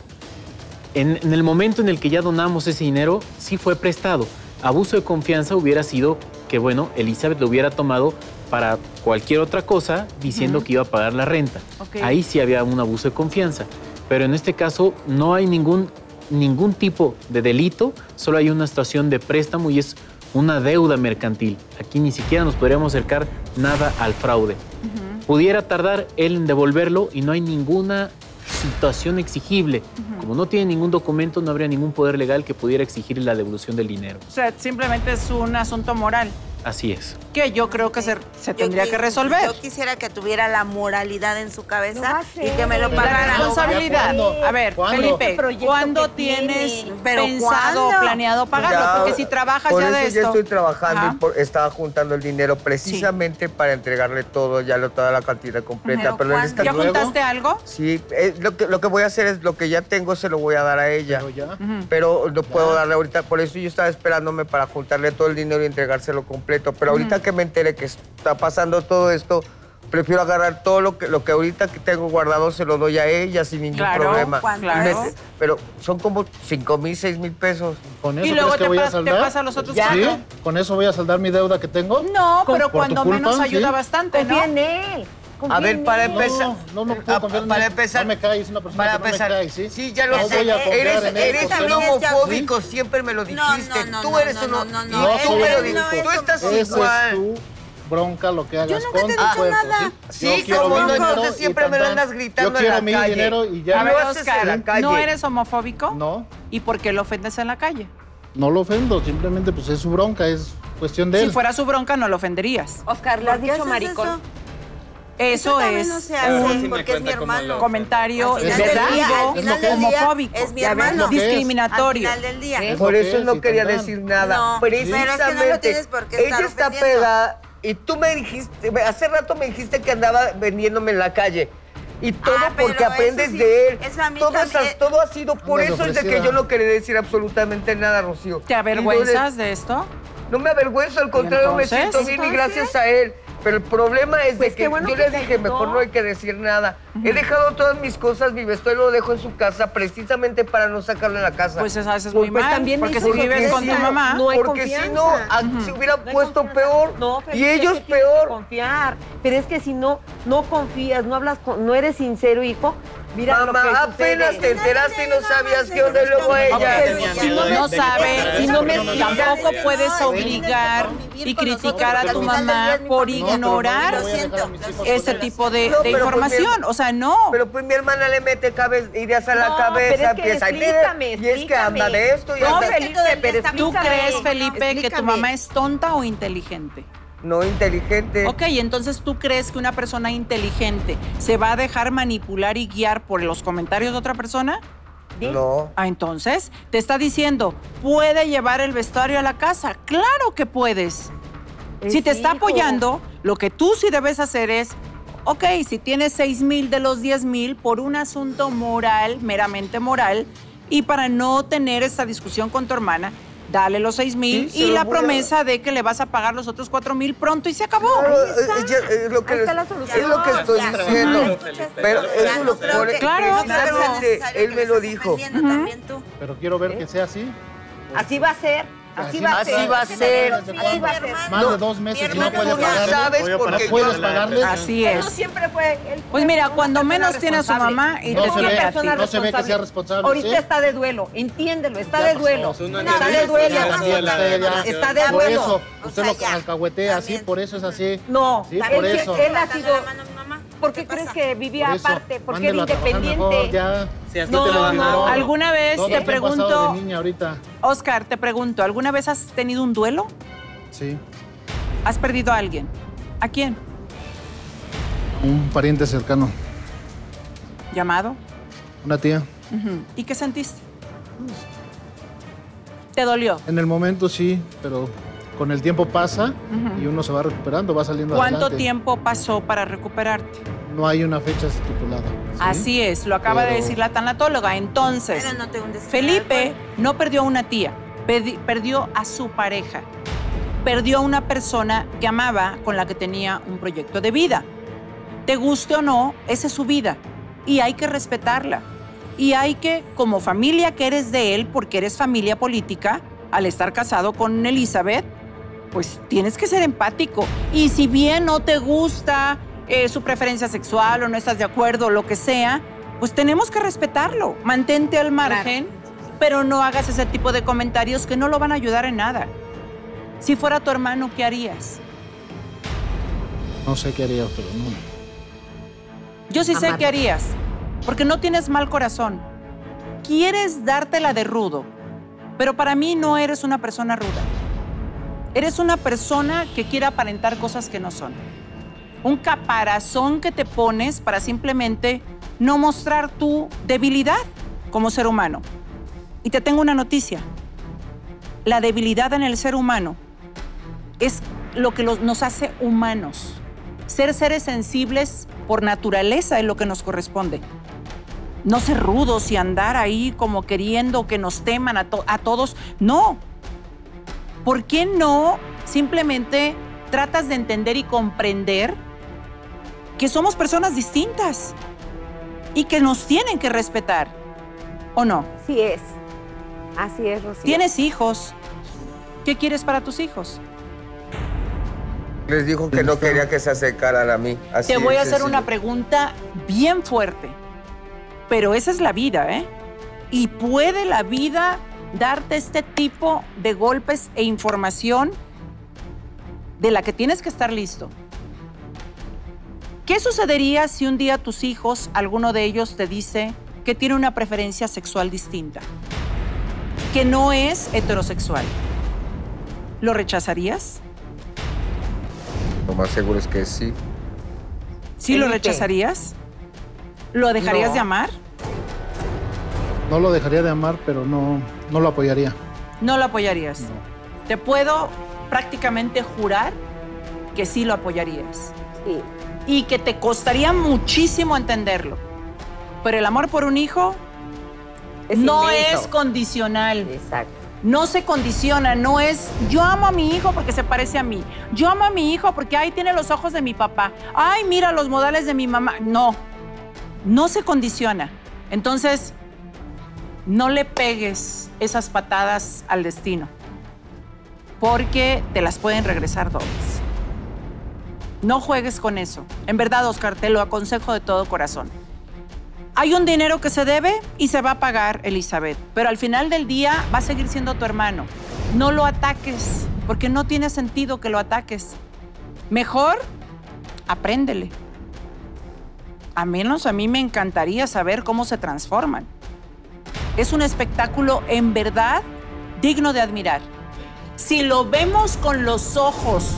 En, en el momento en el que ya donamos ese dinero, sí fue prestado. Abuso de confianza hubiera sido que, bueno, Elizabeth lo hubiera tomado para cualquier otra cosa diciendo Ujú. que iba a pagar la renta. Ok. Ahí sí había un abuso de confianza. Pero en este caso no hay ningún, ningún tipo de delito, solo hay una situación de préstamo y es una deuda mercantil. Aquí ni siquiera nos podríamos acercar nada al fraude. Pudiera tardar él en devolverlo y no hay ninguna situación exigible. Como no tiene ningún documento, no habría ningún poder legal que pudiera exigir la devolución del dinero. O sea, simplemente es un asunto moral Así es. que yo creo que se, se Yo tendría qui- que resolver. Yo quisiera que tuviera la moralidad en su Lo va cabeza a y hacer. que me lo Y la pagara. responsabilidad. ¿Cuándo? A ver, ¿Cuándo? Felipe, Este proyecto ¿cuándo que tienes tiene. ¿Pero pensado, cuándo? planeado pagarlo? Ya, Porque si trabajas por ya eso de ya esto. estoy trabajando Ajá. y por- estaba juntando el dinero precisamente para entregarle todo, ya lo- toda la cantidad completa. Pero Pero en ¿cuándo? esta ¿Ya luego- juntaste algo? Sí, eh, lo, que, lo que voy a hacer es lo que ya tengo, se lo voy a dar a ella. Pero ya. Pero no puedo darle ahorita, por eso yo estaba esperándome para juntarle todo el dinero y entregárselo completo. Pero ahorita que me enteré que está pasando todo esto, prefiero agarrar todo lo que, lo que ahorita que tengo guardado, se lo doy a ella sin ningún Claro, problema. ¿cuánto? Y me- Claro. pero son como cinco mil, seis mil pesos. ¿Con eso Y luego crees que te, voy a pas- te saldar? pasa los otros ¿Sí? cuatro. ¿Con eso voy a saldar mi deuda que tengo? No, pero por cuando tu culpa, menos ayuda sí. bastante, ¿no? Confía en él. confía A ver, en para él. empezar. No, no, no puedo Ah, confiar en para él. empezar. No me cae, es una persona Para que no empezar. me cae, ¿sí? Sí, ya lo No sé. voy a confiar Eres, en él, eres porque un no- homofóbico, siempre me lo No, dijiste. no, no, tú no, eres no, un no, no, no, no, tú soy me lo un dijiste. homofóbico. Tú estás Esa es igual. tu bronca lo que hagas Yo nunca con te he tu dicho cuerpo, nada. ¿sí? Sí, Yo quiero como mi no, dinero entonces y siempre tan, me lo tan. andas gritando Yo en quiero la mi calle. dinero y ya. A ver, Lo haces en la Oscar, calle. ¿no eres homofóbico? No, ¿Y por qué lo ofendes en la calle? no lo ofendo, simplemente pues es su bronca, es cuestión de Si él. fuera su bronca, no lo ofenderías. Oscar, le has ¿Por qué dicho haces maricón. eso? Eso también es no se hace un me porque es mi cuenta cómo hermano. lo- comentario Al final del negativo, día, al final del día, homofóbico, es mi Ya ves hermano. lo que es. Al discriminatorio. final del día. Es Por lo eso que es, no y quería tan, tan. decir nada. No, pero es que no lo Precisamente, tienes por qué estar ella está ofendiendo. pegada y tú me dijiste, hace rato me dijiste que andaba vendiéndome en la calle. Y todo Ah, pero porque aprendes eso sí, de él. eso a mí todo, también. esas- todo ha sido por Andas eso es de que ofrecida. yo no quería decir absolutamente nada, Rocío. ¿Te avergüenzas de esto? No me avergüenzo, al contrario, me entonces? siento bien y gracias a él. Pero el problema es Pues de qué que bueno yo que le te dije, ayudó. mejor no hay que decir nada. Uh-huh. He dejado todas mis cosas, mi vestuario lo dejo en su casa precisamente para no sacarlo de la casa. Pues eso haces muy pues mal, también porque si vives con tu mamá... No hay porque confianza. si no, a, Uh-huh. se hubiera No hay puesto confianza. peor. No, y Felipe, ellos es que tienes que peor. confiar. Pero es que si no, no confías, no hablas, con, no eres sincero, hijo. Mira Mamá, lo que apenas sucede. te enteraste y no sabías qué onda y luego ella. Si no, no sabe, si no me, tampoco puedes obligar y criticar a tu mamá por ignorar ese tipo de, No, de pero pues información. mi- O sea, no. Pero pues mi hermana le mete cabeza, ideas a la No, cabeza, pero es que empieza explícame, y es que explícame. anda de esto y No, anda- Felipe, pero ¿Tú explícame. crees, Felipe, que tu Explícame. mamá es tonta o inteligente? No inteligente. Ok, entonces tú crees que una persona inteligente se va a dejar manipular y guiar por los comentarios de otra persona? No. Ah, entonces te está diciendo, ¿puede llevar el vestuario a la casa? Claro que puedes. Es Si te está hijo. apoyando, lo que tú sí debes hacer es, ok, si tienes seis mil de los diez mil por un asunto moral, meramente moral, y para no tener esta discusión con tu hermana, dale los seis mil Sí, se y lo la voy a- promesa de que le vas a pagar los otros cuatro mil pronto y se acabó. Claro, eh, eh, es lo que Ahí está les- la solución. es lo que estoy Ya. diciendo. Ajá. Pero eso lo creo pone que- Claro, precisamente él me lo dijo. También tú. Pero quiero ver que sea así. Así va a ser. Así va a Así ser. va a ser. Así va a ser. Más de dos meses y no Tú puede no pagarle. sabes No porque puedes yo- pagarle. Así Él es. no siempre fue. él fue Pues mira, una cuando persona menos tiene a su responsable. mamá y No te se tiene ve, a ti. persona no se ve que sea responsable. Ahorita ¿sí? está de duelo, entiéndelo, está Ya de pasó. duelo. Usted no Está entiende. de duelo. Ya, ya, ya, ya. Está de Por duelo. eso, usted sea, lo ya. alcahuetea así, por eso es así. No, Sí, él, por que- eso. él ha sido. la mano a mi mamá. ¿Por qué crees que vivía Por eso, aparte? Porque era mándelo a trabajar mejor, independiente. ya. Sí, así No, te lo no, digo. ¿alguna vez Todo te el tiempo ha estado pregunto, de niña ahorita. Oscar, te pregunto, ¿alguna vez has tenido un duelo? Sí. ¿Has perdido a alguien? ¿A quién? Un pariente cercano. ¿Llamado? Una tía. Ujú. ¿Y qué sentiste? ¿Te dolió? En el momento sí, pero con el tiempo pasa y uno se va recuperando, va saliendo ¿Cuánto adelante. tiempo pasó para recuperarte? No hay una fecha estipulada. ¿sí? Así es, lo acaba de Pero- decir la tanatóloga. Entonces, Pero no te hundes en el Felipe alcohol. no perdió a una tía, pedi- perdió a su pareja. Perdió a una persona que amaba, con la que tenía un proyecto de vida. Te guste o no, esa es su vida y hay que respetarla. Y hay que, como familia que eres de él, porque eres familia política, al estar casado con Elizabeth, pues tienes que ser empático. Y si bien no te gusta eh, su preferencia sexual o no estás de acuerdo o lo que sea, pues tenemos que respetarlo. Mantente al margen, pero no hagas ese tipo de comentarios que no lo van a ayudar en nada. Si fuera tu hermano, ¿qué harías? No sé qué haría, pero no. Yo sí sé Amarlo. qué harías, porque no tienes mal corazón. Quieres dártela de rudo, pero para mí no eres una persona ruda. Eres una persona que quiere aparentar cosas que no son. Un caparazón que te pones para simplemente no mostrar tu debilidad como ser humano. Y te tengo una noticia. La debilidad en el ser humano es lo que los- nos hace humanos. Ser seres sensibles por naturaleza es lo que nos corresponde. No ser rudos y andar ahí como queriendo que nos teman a, to- a todos. No. ¿Por qué no simplemente tratas de entender y comprender que somos personas distintas y que nos tienen que respetar? ¿O no? Así es. Así es, Rocío. ¿Tienes hijos? ¿Qué quieres para tus hijos? Les dijo que no quería que se acercaran a mí. Así Te voy de a hacer sencillo. una pregunta bien fuerte, pero esa es la vida, ¿eh? Y puede la vida darte este tipo de golpes e información de la que tienes que estar listo. ¿Qué sucedería si un día tus hijos, alguno de ellos te dice que tiene una preferencia sexual distinta, que no es heterosexual? ¿Lo rechazarías? Lo más seguro es que sí. ¿Sí lo Felipe. rechazarías? ¿Lo dejarías No. de amar? No lo dejaría de amar, pero no, no lo apoyaría. No lo apoyarías. Te puedo prácticamente jurar que sí lo apoyarías. Sí. Y que te costaría muchísimo entenderlo. Pero el amor por un hijo Es no inmenso. es condicional. Exacto. No se condiciona, no es yo amo a mi hijo porque se parece a mí. Yo amo a mi hijo porque ahí tiene los ojos de mi papá. Ay, mira los modales de mi mamá. No. no se condiciona. Entonces, no le pegues esas patadas al destino, porque te las pueden regresar dobles. No juegues con eso. En verdad, Oscar, te lo aconsejo de todo corazón. Hay un dinero que se debe y se va a pagar, Elizabeth, pero al final del día va a seguir siendo tu hermano. No lo ataques, porque no tiene sentido que lo ataques. Mejor, apréndele. A menos a mí me encantaría saber cómo se transforman. Es un espectáculo en verdad digno de admirar. Si lo vemos con los ojos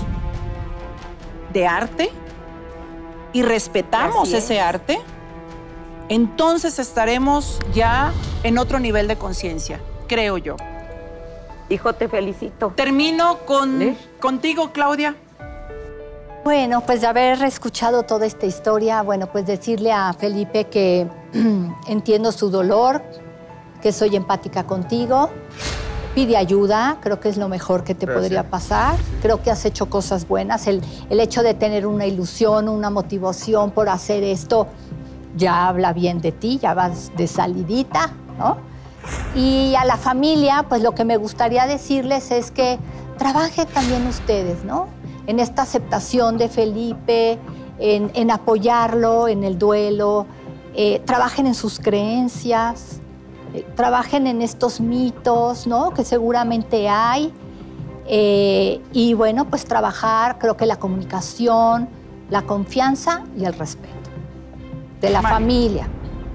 de arte y respetamos ese arte, entonces estaremos ya en otro nivel de conciencia, creo yo. Hijo, te felicito. Termino con, ¿Eh? contigo, Claudia. Bueno, pues de haber escuchado toda esta historia, bueno, pues decirle a Felipe que entiendo su dolor, que soy empática contigo. Pide ayuda, creo que es lo mejor que te Gracias. podría pasar. Creo que has hecho cosas buenas. El, el hecho de tener una ilusión, una motivación por hacer esto, ya habla bien de ti, ya vas de salidita, ¿no? Y a la familia, pues lo que me gustaría decirles es que trabajen también ustedes, ¿no? En esta aceptación de Felipe, en, en apoyarlo en el duelo, eh, trabajen en sus creencias, trabajen en estos mitos, ¿no? Que seguramente hay. Eh, y bueno, pues trabajar, creo que la comunicación, la confianza y el respeto de la Mario. familia.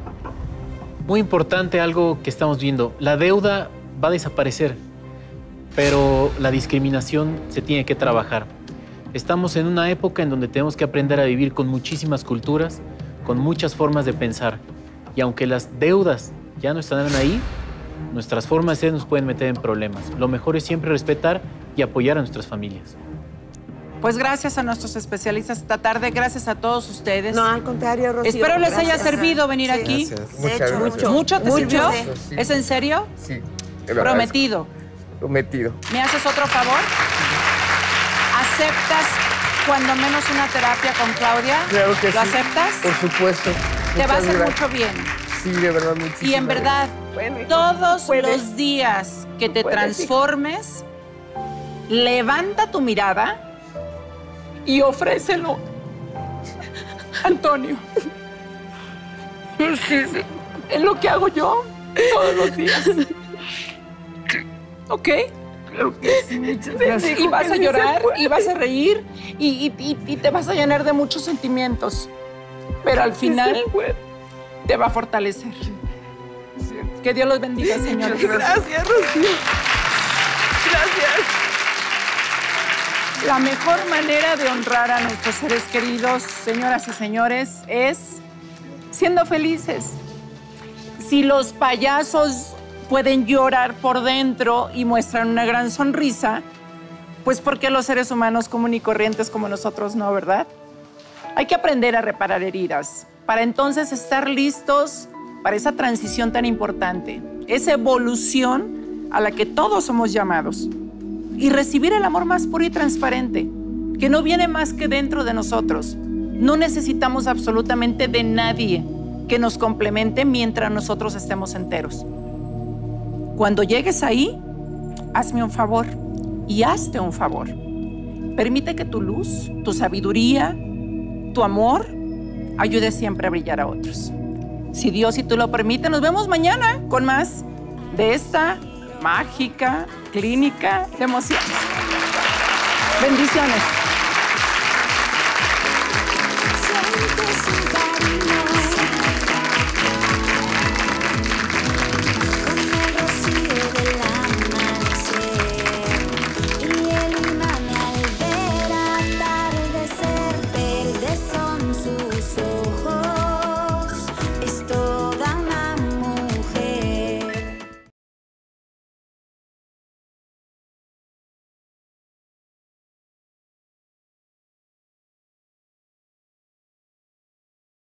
Muy importante algo que estamos viendo. La deuda va a desaparecer, pero la discriminación se tiene que trabajar. Estamos en una época en donde tenemos que aprender a vivir con muchísimas culturas, con muchas formas de pensar. Y aunque las deudas ya no estarán ahí, nuestras formas de ser nos pueden meter en problemas. Lo mejor es siempre respetar y apoyar a nuestras familias. Pues gracias a nuestros especialistas esta tarde, gracias a todos ustedes. No, al contrario, Rocío. Espero les gracias. haya servido venir sí. aquí. Gracias. De Muchas hecho, gracias. mucho. ¿Mucho te Mucho, sirvió? sí. ¿Es en serio? Sí. te lo Prometido. agradezco. Prometido. ¿Me haces otro favor? ¿Aceptas cuando menos una terapia con Claudia? Claro que ¿Lo sí. aceptas? Por supuesto. Te va a Muchas hacer gracias. mucho bien. Sí, de verdad, muchísimas Y en verdad, Bueno, todos puedes. los días que te Puedes, transformes, levanta tu mirada y ofrécelo. Antonio. Sí, sí. Es lo que hago yo todos los días. ¿Ok? Claro que sí. Muchas gracias. Y vas a llorar, y vas a reír, y, y, y, y te vas a llenar de muchos sentimientos. Pero al final te va a fortalecer. Que Dios los bendiga, señores. Gracias, Rocío. Gracias. La mejor manera de honrar a nuestros seres queridos, señoras y señores, es siendo felices. Si los payasos pueden llorar por dentro y muestran una gran sonrisa, pues ¿por qué los seres humanos comunes y corrientes como nosotros no, verdad? Hay que aprender a reparar heridas para entonces estar listos para esa transición tan importante, esa evolución a la que todos somos llamados y recibir el amor más puro y transparente, que no viene más que dentro de nosotros. No necesitamos absolutamente de nadie que nos complemente mientras nosotros estemos enteros. Cuando llegues ahí, hazme un favor y hazte un favor. Permite que tu luz, tu sabiduría, tu amor ayude siempre a brillar a otros. Si Dios y tú lo permites, nos vemos mañana con más de esta mágica clínica de emociones. Bendiciones. Siento su cariño.